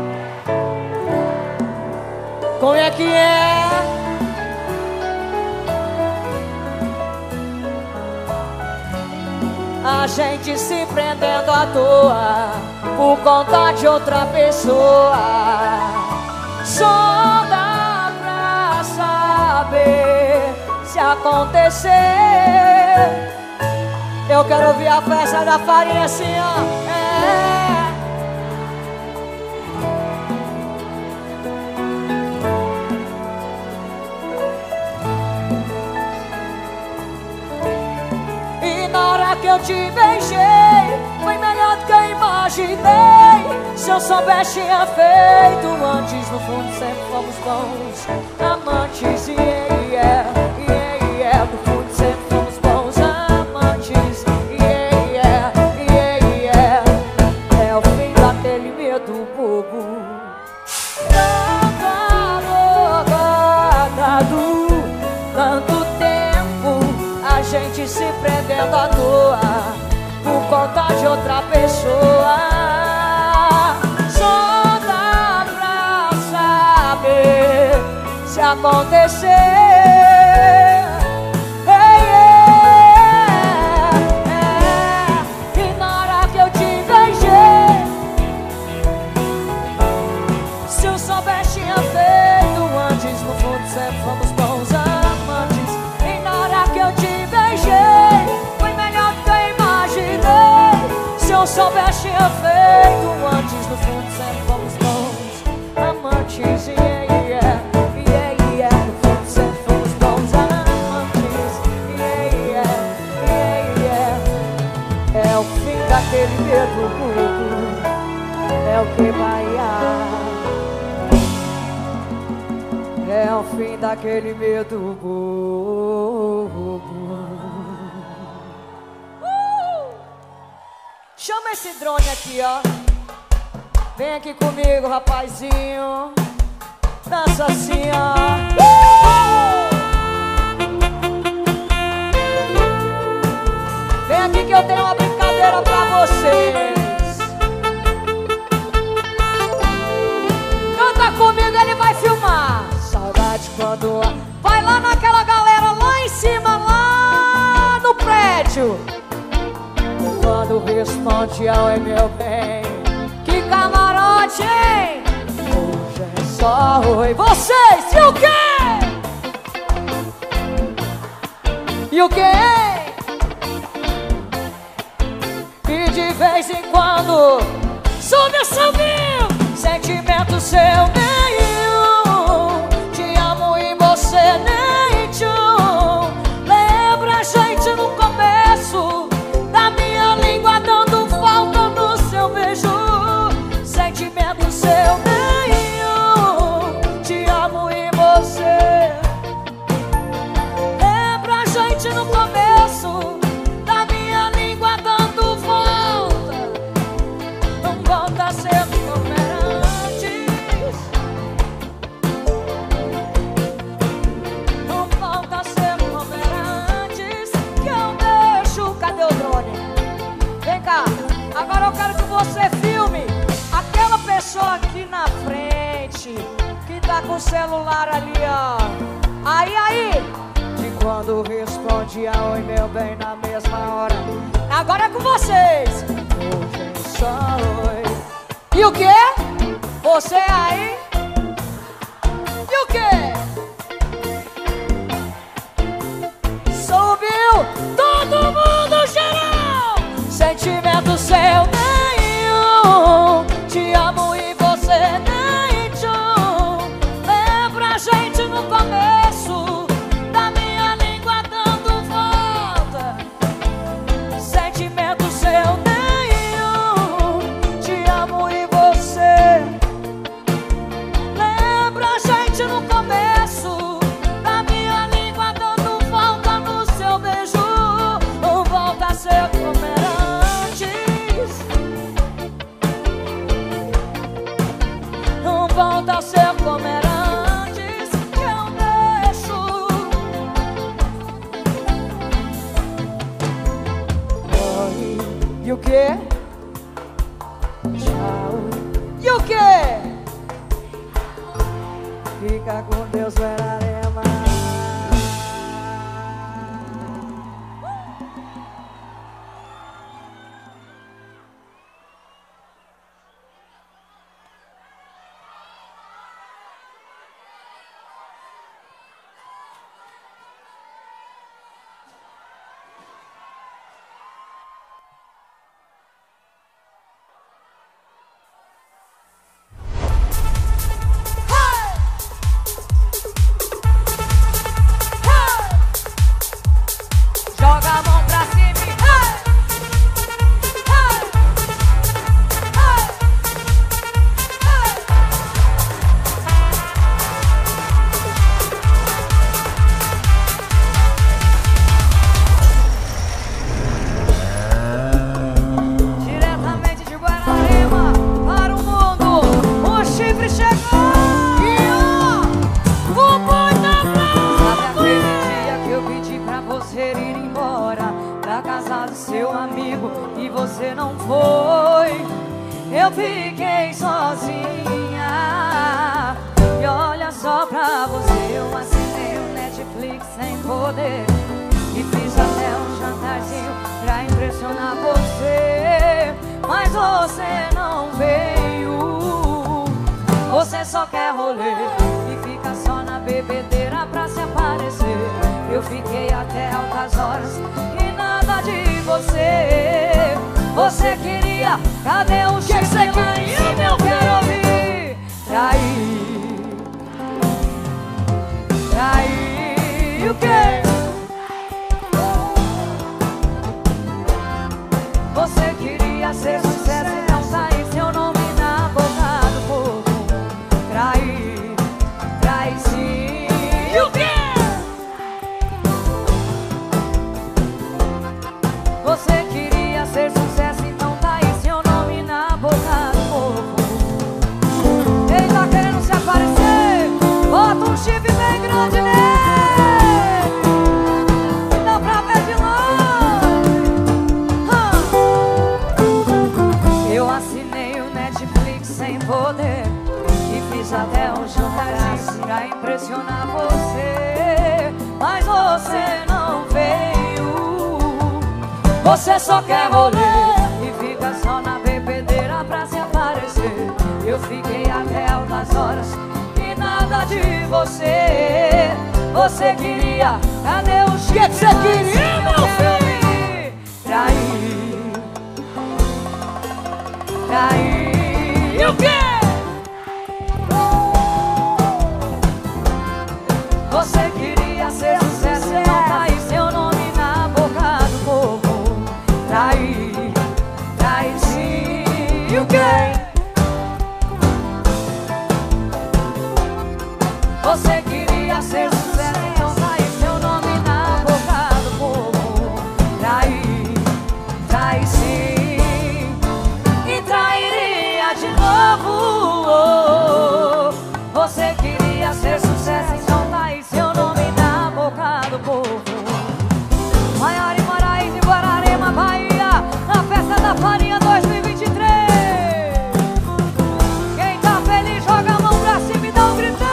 como é que é? A gente se prendendo à toa por conta de outra pessoa. Só dá pra saber se acontecer. Eu quero ouvir a festa da farinha assim, ó. É. Que eu te beijei, foi melhor do que eu imaginei. Se eu soubesse tinha feito antes, no fundo sempre fomos bons amantes. Yeah, yeah, yeah, yeah. No fundo sempre fomos bons amantes. Yeah, yeah, yeah, yeah. É o fim daquele medo bobo. Tanto tempo a gente se prendendo à toa por conta de outra pessoa. Só dá pra saber se acontecer. Hey, yeah, yeah. E na hora que eu te beijei, se eu soubesse tinha feito antes, no fundo sempre fomos bons amantes. E na hora que eu te beijei, foi melhor do que eu imaginei. Se eu soubesse tinha feito antes, no fundo sempre fomos bons amantes. Yeah, yeah, yeah, yeah. No fundo sempre fomos bons amantes. Yeah, yeah, yeah, yeah. É o fim daquele medo bobo, é o que vai há. É o fim daquele medo bobo. Uh! Chama esse drone aqui, ó. Vem aqui comigo, rapazinho. Dança assim, ó. Uh! Vem aqui que eu tenho uma brincadeira pra vocês. Canta comigo, ele vai filmar. Saudade quando... Vai lá naquela galera lá em cima, lá no prédio. Quando responde ao é meu bem. Que camarote, hein? Hoje é só oi. Vocês, e o quê? E o quê? E de vez em quando sobe, subiu. Sentimento seu nenhum. Te amo e você nem tchum. Lembra a gente no começo da minha língua dando falta no seu beijo. Sentimento seu nenhum. Te amo e você. Lembra a gente no começo da minha língua dando volta. Não volta a ser como era antes. Não volta a ser como era antes. Que eu deixo. Cadê o drone? Vem cá. Agora eu quero que você filme aquela pessoa aqui na frente que tá com o celular ali, ó. Aí, aí. De quando responde a oi, meu bem, na mesma hora. Agora é com vocês. Hoje é só oi. E o quê? Você aí? E o quê? Subiu todo mundo geral. Sentimento seu nenhum. Te amo e você nem tchum. Lembra a gente no começo da minha língua dando volta. Sentimento seu nenhum. Te amo e você. Lembra a gente no começo da minha língua dando volta no seu beijo. Não volta a ser como era antes. Não volta a ser como era antes. Que eu deixo. Oi, e o quê? Tchau. E o quê? Fica com Deus, Verarema. Joga a mão pra cima e hey! Hey! Hey! Hey! Diretamente de Guararema para o mundo, o chifre chegou! E ó, o boi tá bravo! Sabe aquele dia que eu pedi pra você ir embora pra casa do seu amigo e você não foi? Eu fiquei sozinha. E olha só pra você, eu assinei o Netflix sem poder e fiz até um jantarzinho pra impressionar você. Mas você não veio. Você só quer rolê e fica só na bebedeira pra se aparecer. Eu fiquei até altas horas e nada de você. Você queria, cadê o chifre lá em cima? Eu quero ouvir. Trair, trair, o quê? Você queria ser sincero e não sair seu nome na boca do povo. Trair, trair sim, e o quê? Você queria ser sucesso, então tá Você só quer rolê e fica só na bebedeira pra se aparecer. Eu fiquei até altas horas e nada de você. Você queria, cadê o que que você queria, meu filho? Trair, trair. E o quê? Você queria ser sucesso e não cair seu nome na boca do povo. Trair, trair sim. E o quê? Você queria ser sucesso e não cair seu nome na boca do povo. Trair, trair sim. E trairia de novo. Você queria ser sucesso e não cair seu nome na boca do povo. Maiara e Moraes em Guararema, Bahia, na festa da farinha dois mil e vinte e três. Quem tá feliz joga a mão pra cima e dá um gritão.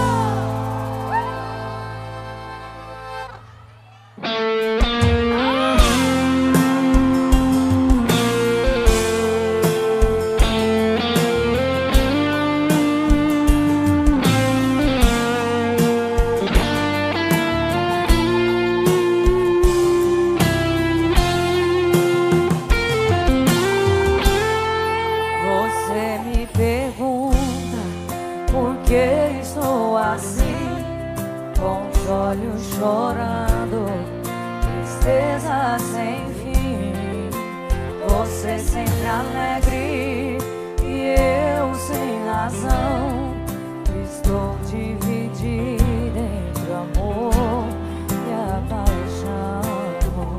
Você me pergunta por que estou assim, com os olhos chorando, tristeza sem fim. Você sempre alegre e eu sem razão. Estou dividida entre o amor e a paixão.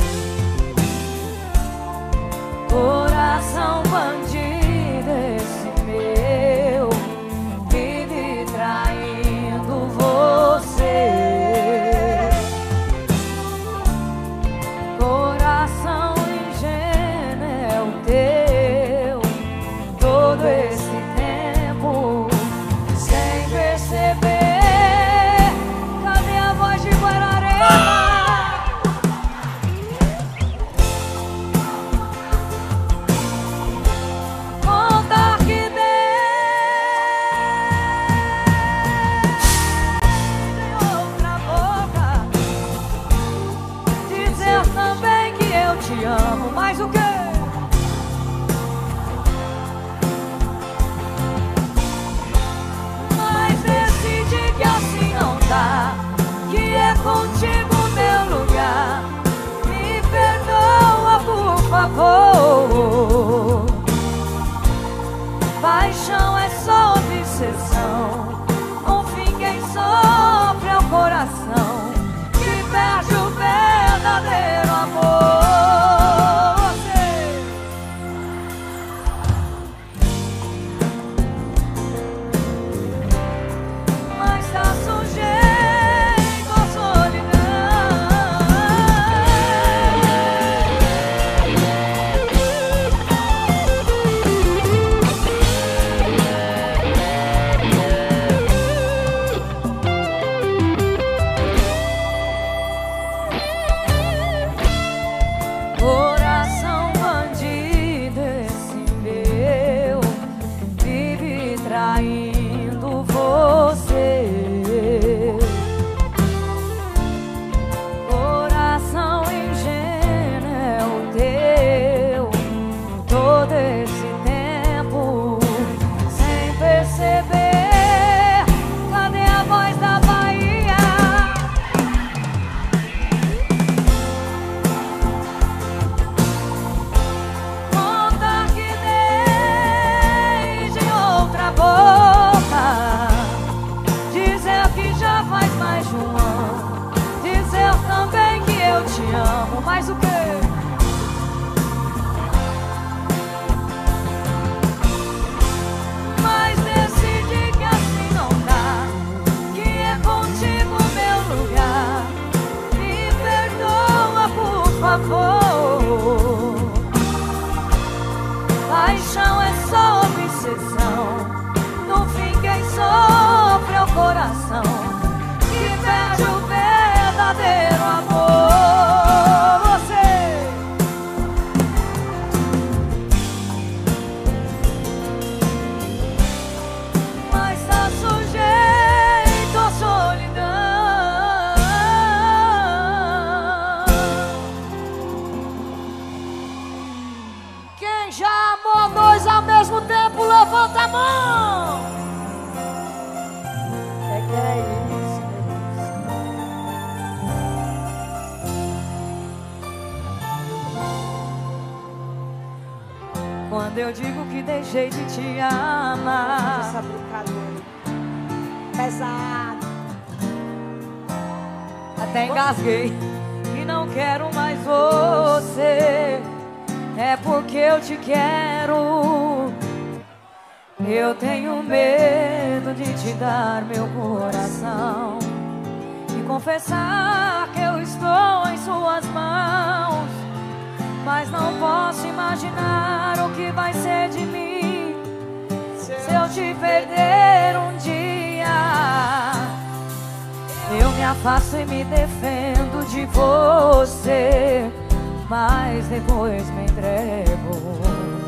Coração bandido esse meu, vive traindo você. Coração ingênuo é o teu, todo esse tempo sem perceber. Cadê a voz de Guararema? Conta que dei outra boca, dizer também que eu te amo, mas o quê? Mas decidi que assim não dá, que é contigo meu lugar. Me perdoa, por favor. Paixão é só obsessão, um fim quem sofre é o coração que perde o verdadeiro amor. Você mas tá sujeito à solidão. Coração bandido esse meu, vive traindo você. Coração ingênuo é o teu, todo esse tempo sem perceber. Cadê a voz da Bahia? Conta que dei de outra boca, dizer que já faz mais de um ano, dizer também que eu te amo, mas o quê? Mas decidi que assim não dá, que é contigo meu lugar. Me perdoa, por favor. Paixão é só obsessão, no fim quem sofre é o coração que perde o verdadeiro amor. Você mesmo tempo, levanta a mão. É que é isso, meu Deus. Quando eu digo que deixei de te amar, essa brincadeira pesado. Até engasguei e não quero mais você. É porque eu te quero. Eu tenho medo de te dar meu coração e confessar que eu estou em suas mãos. Mas não posso imaginar o que vai ser de mim se eu te perder um dia. Eu me afasto e me defendo de você, mas depois me entrego.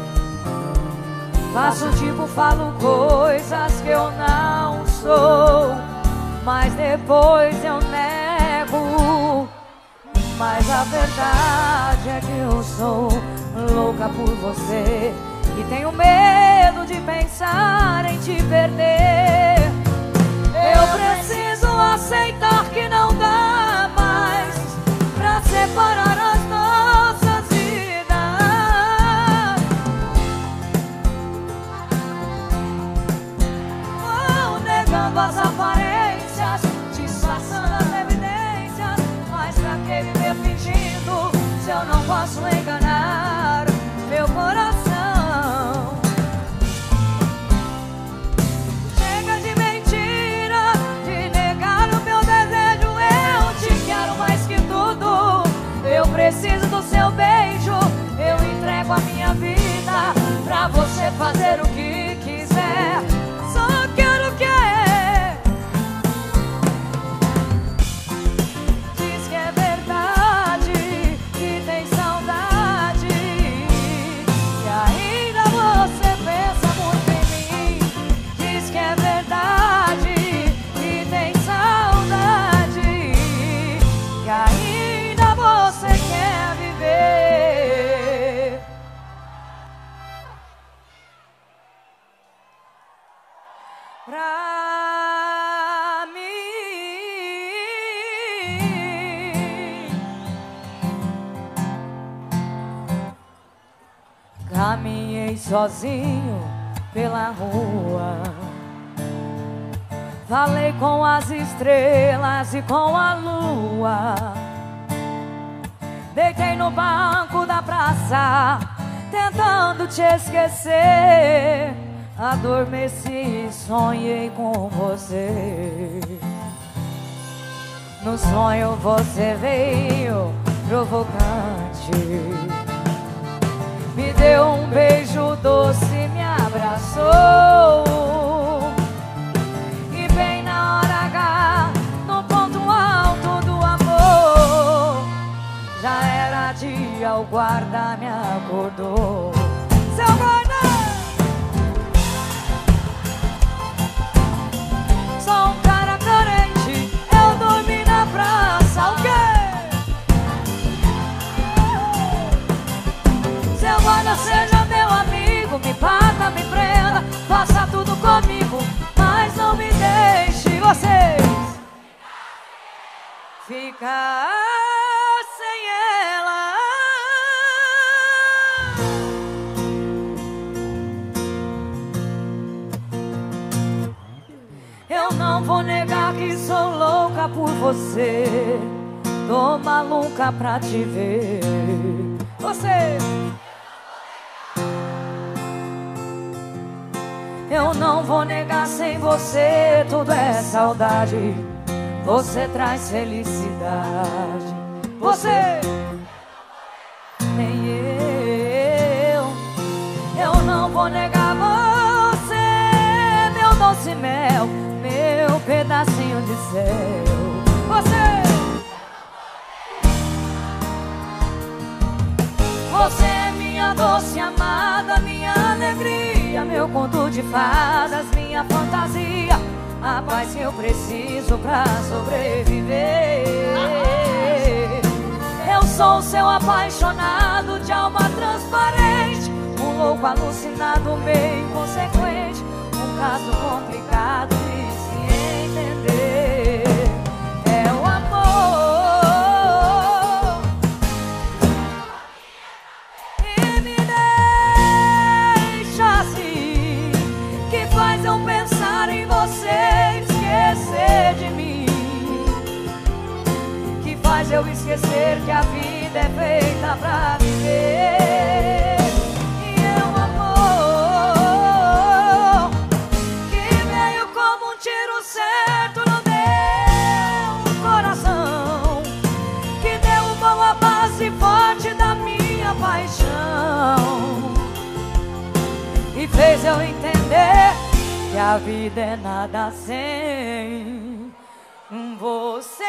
Faço tipo, falo coisas que eu não sou, mas depois eu nego. Mas a verdade é que eu sou louca por você e tenho medo de pensar em te perder. Eu preciso aceitar que não dá mais pra separar as nossas vidas. Vou negando as aparências, disfarçando as evidências. Mas pra que viver fingindo se eu não posso enganar meu coração? Preciso do seu beijo, eu entrego a minha vida pra você fazer o que quiser. Só quero que diz que é verdade, que tem saudade, e ainda você pensa muito em mim. Diz que é verdade, que tem saudade, e ainda você quer viver. Pra mim, caminhei sozinho pela rua, falei com as estrelas e com a lua. Deitei no banco da praça, tentando te esquecer. Adormeci e sonhei com você. No sonho você veio provocante, me deu um beijo doce, me abraçou. E bem na hora H, no ponto alto do amor, já era dia, o guarda me acordou. Seu guarda! Sou um cara carente, eu dormi na praça, o quê? Seu guarda, seja meu amigo, me bata, me prenda, faça tudo comigo, mas não me deixe vocês ficar sem ela. Eu não vou negar que sou louca por você, tô maluca pra te ver. Você, eu não vou negar, sem você tudo é saudade. Você traz felicidade. Você, nem eu. Eu não vou negar você, meu doce mel, meu pedacinho de céu. Você, você é minha doce amada, minha alegria, meu conto de fadas, minha fantasia, a paz que eu preciso pra sobreviver. Eu sou seu apaixonado de alma transparente, um louco, alucinado, meio inconsequente. Um caso complicado de se entender. É o amor que me deixa assim, que faz eu pensar em você e esquecer de mim, que faz eu esquecer que a vida é feita pra viver. E é um amor que veio como um tiro certo no meu coração, que derrubou a base forte da minha paixão e fez eu entender que a vida é nada sem você.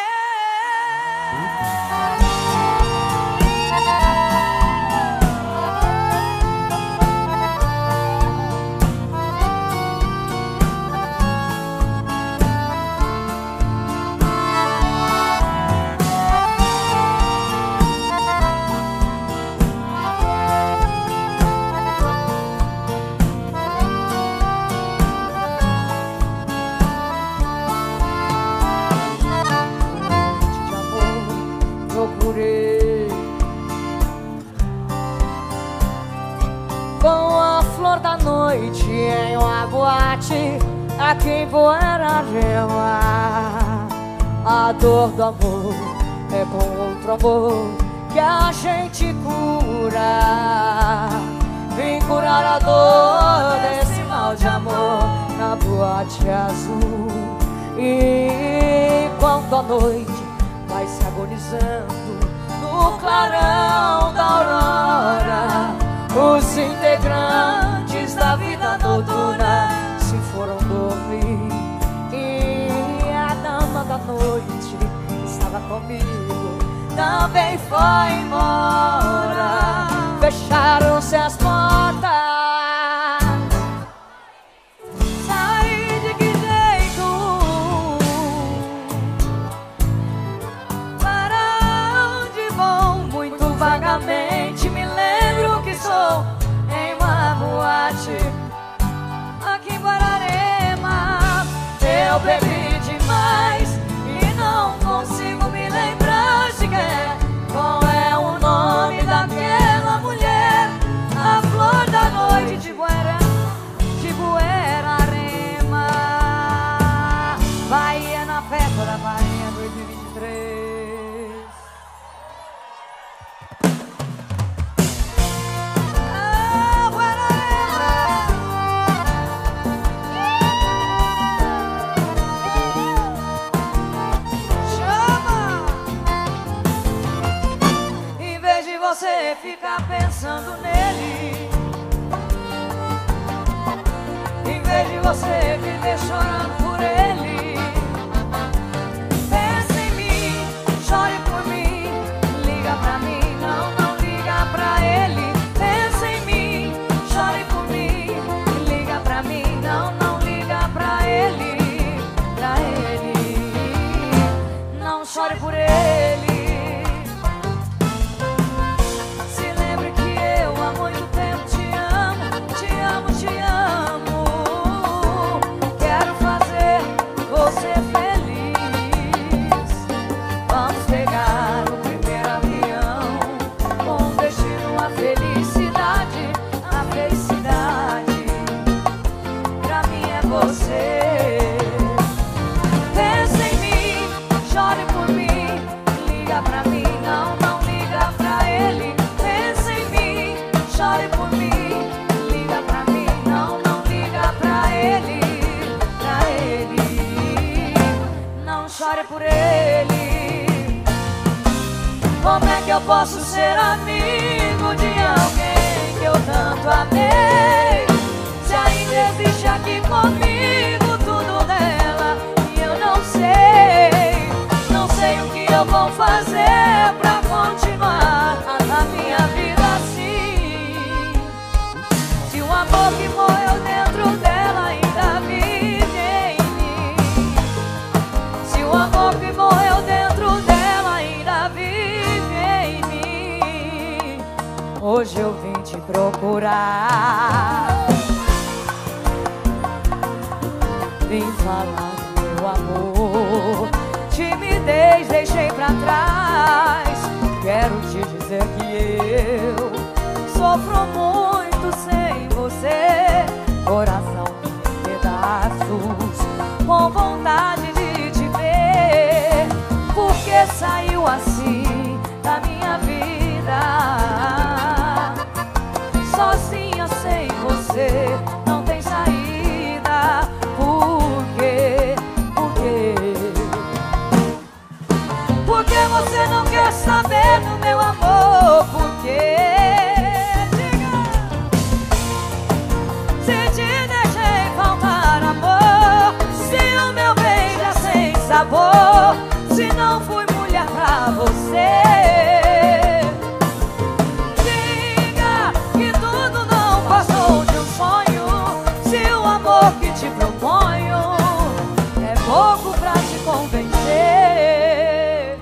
Com a flor da noite em uma boate, aqui em Buerarema. A dor do amor é com outro amor que a gente cura. Vim curar a dor desse mal de amor na boate azul. E enquanto a noite vai se agonizando no clarão da aurora, os integrantes da vida noturna se foram dormir. E a dama da noite que estava comigo também foi embora. Fecharam-se as portas. Saí de que jeito? Para onde vou? Muito vagamente me lembro que sou em uma boate aqui em Buerarema. Eu bebi demais e não consigo me lembrar sequer qual é o nome daquela mulher. A flor da noite de Buerarema, de Buerarema. Bahia na festa da Bahia dois mil e vinte e três. Ah, Buerarema. Chama! Em vez de você ficar pensando nele, em vez de você viver chorando por ele, pensa em mim, chore por mim, liga pra mim, não, não liga pra ele. Pensa em mim, chore por mim, liga pra mim, não, não liga pra ele, pra ele, não chore por ele. Se lembre que eu há muito tempo te amo, te amo, te amo. Quero fazer você feliz. Vamos pegar o primeiro avião com destino à felicidade. A felicidade pra mim é você. Pensa em mim, chore por mim, liga pra mim, não, não liga pra ele. Pensa em mim, chore por mim, liga pra mim, não, não liga pra ele, pra ele, não chore por ele. Como é que eu posso ser amigo de alguém que eu tanto amei, se ainda existe aqui comigo tudo dela e eu não sei, não sei o que eu vou fazer pra continuar a minha vida assim. Se o amor que morreu dentro dela ainda vive em mim, se o amor que morreu dentro dela ainda vive em mim, hoje eu vim te procurar. Vim falar do meu amor, timidez deixei pra trás. Quero te dizer que eu sofro muito sem você. Coração em pedaços, com vontade de te ver. Porque saiu assim da minha vida, sozinha sem você, não tem saída. Por quê? Por quê? Porque você não quer saber do meu amor? Por quê? Diga. Se te deixei faltar amor, se o meu beijo é sem sabor, se não fui mulher pra você. Diga que tudo não passou de um sonho, se o amor que te proponho é pouco pra te convencer.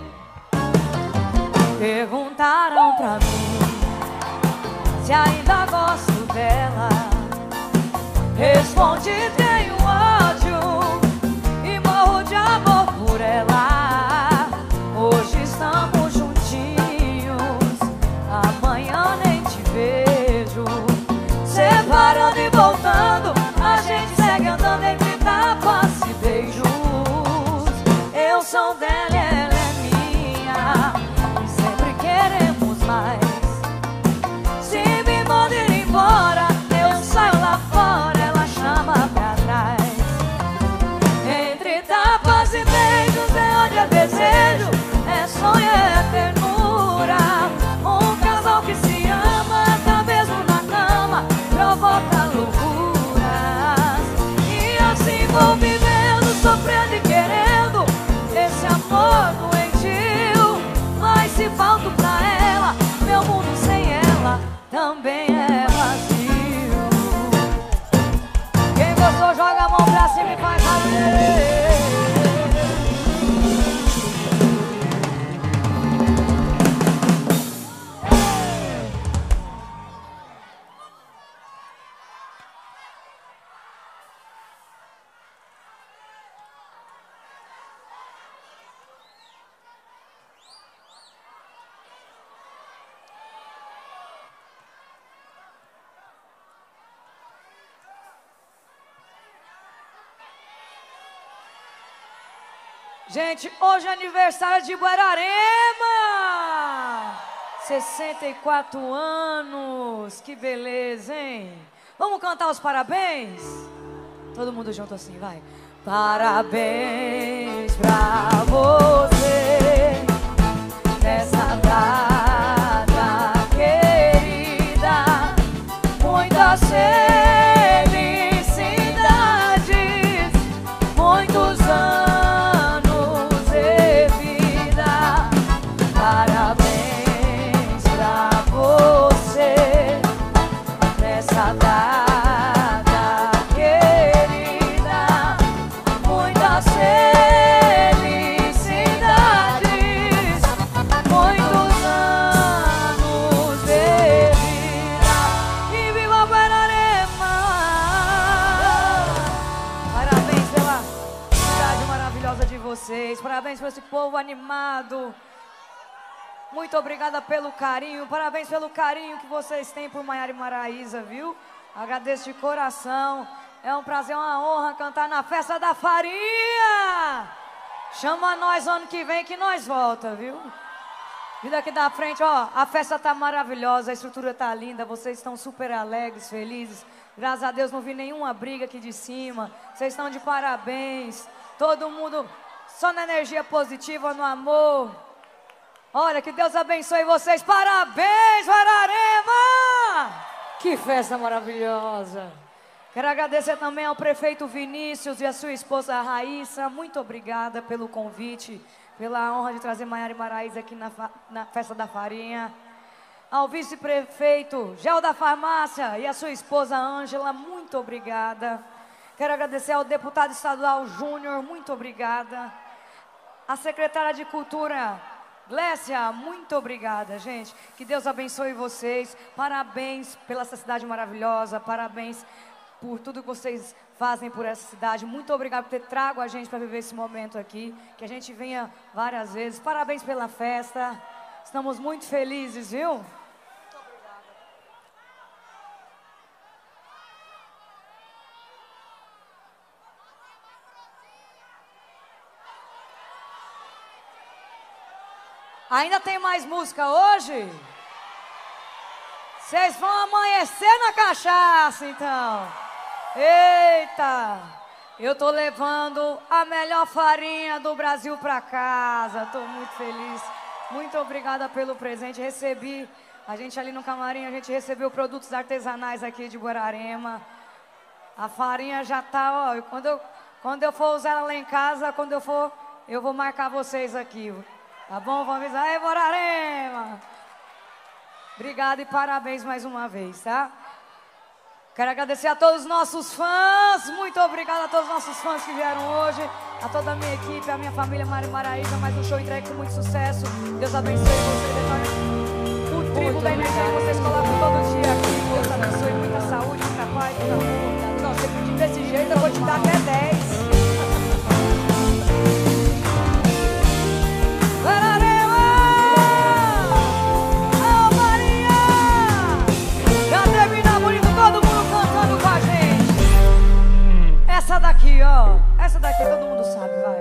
Perguntaram pra mim se ainda gosto dela. Respondi: tenho ódio e morro de amor por ela. Hoje estamos juntinhos, amanhã nem te vejo. Separando e voltando, a gente segue andando entre tapas e beijos. Eu sou dela, ela é minha, e sempre queremos mais. Se me manda ir embora, eu saio lá fora, ela chama pra trás. Entre tapas e beijos é onde é desejo, é sonho, é ternura. Um casal que se ama, até mesmo na cama, provoca loucuras. E assim vou vivendo, sofrendo e querendo esse amor doentio. Mas se falto pra ela, meu mundo sem ela também é vazio. Quem gostou, joga a mão pra cima e faz valer. Gente, hoje é aniversário de Guararema! sessenta e quatro anos, que beleza, hein? Vamos cantar os parabéns? Todo mundo junto assim, vai. Parabéns pra você nessa data querida, muitas felicidades, muitos anos. Parabéns para esse povo animado. Muito obrigada pelo carinho. Parabéns pelo carinho que vocês têm por Maiara e Maraísa, viu? Agradeço de coração. É um prazer, uma honra cantar na festa da farinha. Chama nós ano que vem que nós volta, viu? E daqui da frente, ó, a festa tá maravilhosa, a estrutura tá linda, vocês estão super alegres, felizes. Graças a Deus não vi nenhuma briga aqui de cima. Vocês estão de parabéns. Todo mundo só na energia positiva, no amor. Olha, que Deus abençoe vocês. Parabéns, Guararema! Que festa maravilhosa. Quero agradecer também ao prefeito Vinícius e a sua esposa Raíssa. Muito obrigada pelo convite, pela honra de trazer Maiara e Maraísa aqui na, na festa da farinha. Ao vice-prefeito Gel da Farmácia e a sua esposa Ângela, muito obrigada. Quero agradecer ao deputado estadual Júnior, muito obrigada. A secretária de Cultura, Glécia, muito obrigada, gente. Que Deus abençoe vocês. Parabéns pela essa cidade maravilhosa. Parabéns por tudo que vocês fazem por essa cidade. Muito obrigado por ter trago a gente para viver esse momento aqui. Que a gente venha várias vezes. Parabéns pela festa. Estamos muito felizes, viu? Muito obrigada. Ainda tem mais música hoje? Vocês vão amanhecer na cachaça, então. Eita! Eu tô levando a melhor farinha do Brasil pra casa. Tô muito feliz. Muito obrigada pelo presente. Recebi, a gente ali no camarim, a gente recebeu produtos artesanais aqui de Guararema. A farinha já tá, ó. Quando eu, quando eu for usar ela lá em casa, quando eu for, eu vou marcar vocês aqui. Tá bom? Vamos avisar. Aí, Guararema! Obrigada e parabéns mais uma vez, tá? Quero agradecer a todos os nossos fãs. Muito obrigada a todos os nossos fãs que vieram hoje. A toda a minha equipe, a minha família Mari Maraíza. Mais um show entregue com muito sucesso. Deus abençoe vocês. O tribo da energia que vocês colocam todo dia aqui. Deus abençoe. Muita saúde, muita paz, muita amor. Não, você pedir desse jeito, eu vou te dar até dez. Essa daqui, ó. Essa daqui todo mundo sabe, vai.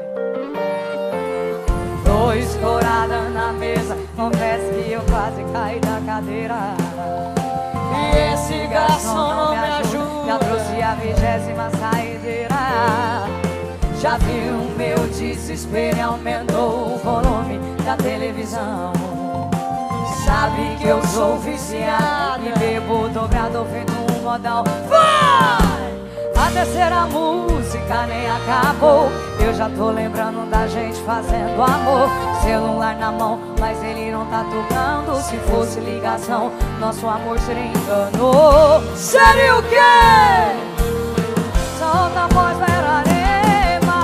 Tô escorada na mesa, confesso que eu quase caí da cadeira. E esse garçom não me ajuda. Já trouxe a vigésima saideira. Já viu o meu desespero e aumentou o volume da televisão. Sabe que eu sou viciado e bebo dobrado ouvindo um modal. Vai! A terceira música nem acabou. Eu já tô lembrando da gente fazendo amor. Celular na mão, mas ele não tá tocando. Se fosse ligação, nosso amor seria engano. Seria o quê? Solta a voz, Guararema.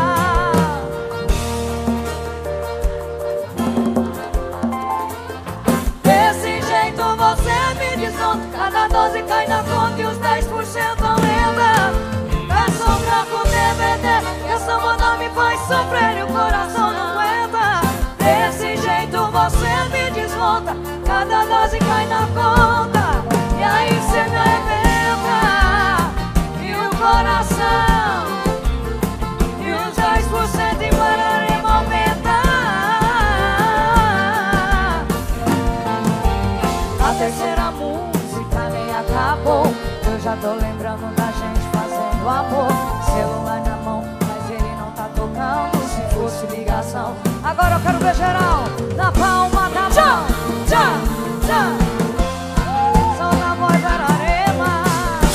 Desse jeito você me desonra. Cada doze cai na conta e os dez por cento aumenta. Com D V D, essa moda me faz sofrer e o coração não aguenta. Desse jeito você me desmonta. Cada dose cai na conta e aí cê me arrebenta. E o coração e os dez por cento em Guararema aumenta. A terceira música nem acabou. Eu já tô lembrando da gente fazendo amor. Celular na mão, mas ele não tá tocando. Se fosse ligação. Agora eu quero ver geral na palma da mão. Tchau, tchau, tchau. Só na voz Guararema.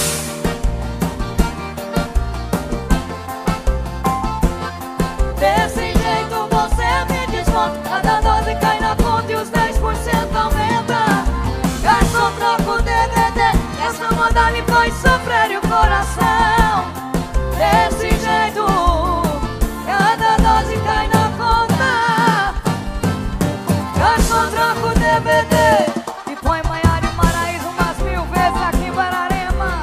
Desse jeito você me desmonta. Cada dose cai na conta e os dez por cento aumenta. Garçom, troca o D V D. Essa moda me faz sofrer e o coração. Desse jeito, cada dose cai na conta. Garçom, troca o D V D e põe Maiara e Maraíza umas mil vezes aqui em Guararema.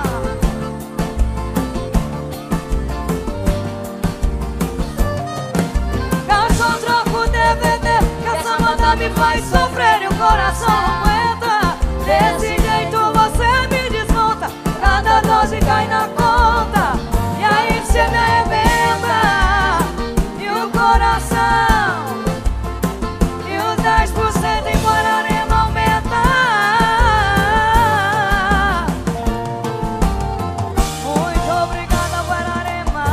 Garçom, troca o D V D, que essa moda me faz sofrer e o coração não aguenta. Desse jeito você me desmonta. Cada dose cai na conta. E aí cê me arrebenta. E o coração e os dez por cento em Guararema aumenta. Muito obrigada, Guararema.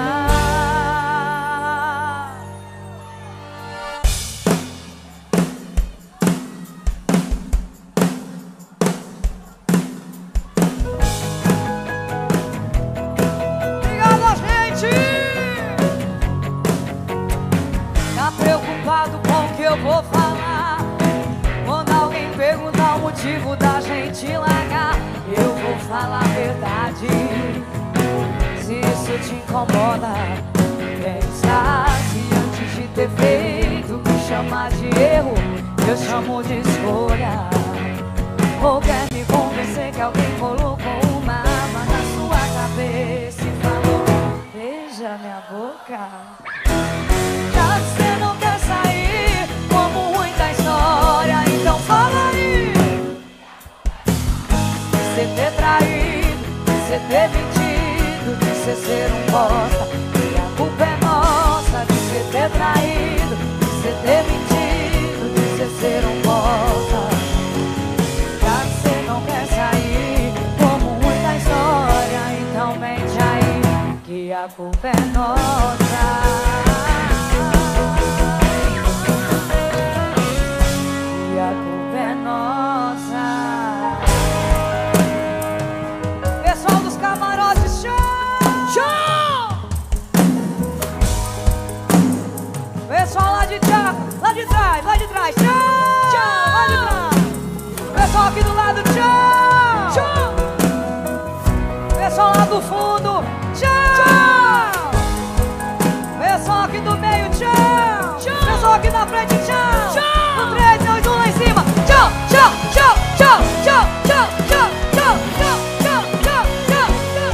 Tá preocupado com o que eu vou falar? Quando alguém perguntar o motivo da gente largar, eu vou falar a verdade. Se isso te incomoda, pensa se antes de ter feito me chamar de erro, eu chamo de escolha. Ou quer me convencer que alguém colocou uma arma na sua cabeça e falou: beija minha boca. Já que você não quer sair, como muita história, então fala aí. De você ter traído, de você ter mentido, de você ser um bosta, e a culpa é nossa. De você ter traído, de você ter mentido, de você ser um bosta. Já que você não quer sair, como muita história, então mente aí, que a culpa é nossa. Lá de trás, lá de trás, tchau! Tchau! Lá de trás! Pessoal aqui do lado, tchau! Tchau! Pessoal lá do fundo, tchau! Tchau! Pessoal aqui do meio, tchau! Tchau! Pessoal aqui na frente, tchau! Tchau! No três, dois, um, lá em cima, tchau! Tchau! Tchau! Tchau! Tchau! Tchau! Tchau! Tchau! Tchau! Tchau! Tchau! Tchau!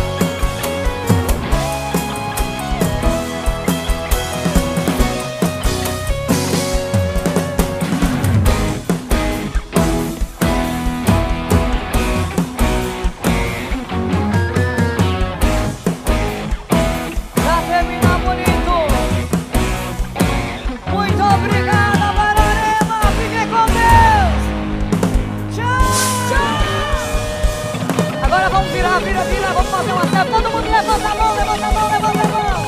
Vira, vira, vamos fazer uma selfie. Todo mundo levanta a mão, levanta a mão, levanta a mão.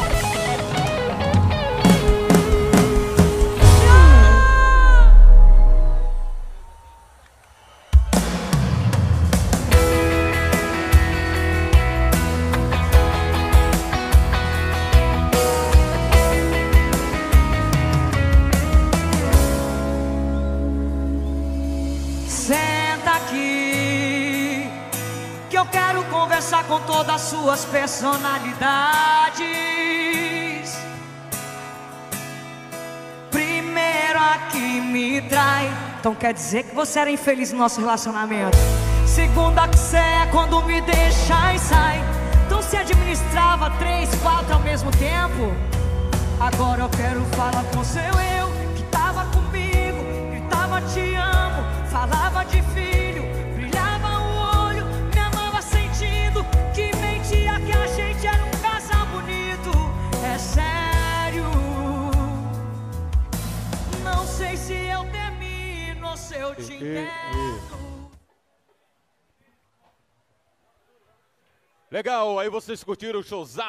Senta aqui, que eu quero conversar com todas as suas personalidades. Primeiro a que me trai, então quer dizer que você era infeliz no nosso relacionamento. Segunda que você é quando me deixa e sai, então se administrava três, quatro ao mesmo tempo. Agora eu quero falar com seu eu, que tava comigo, gritava te amo, falava de filho, brilhava o olho, me amava sentindo que mentia que a gente era um casal bonito. É sério, não sei se eu termino ou se eu te entendo. Legal, aí vocês curtiram o showzão.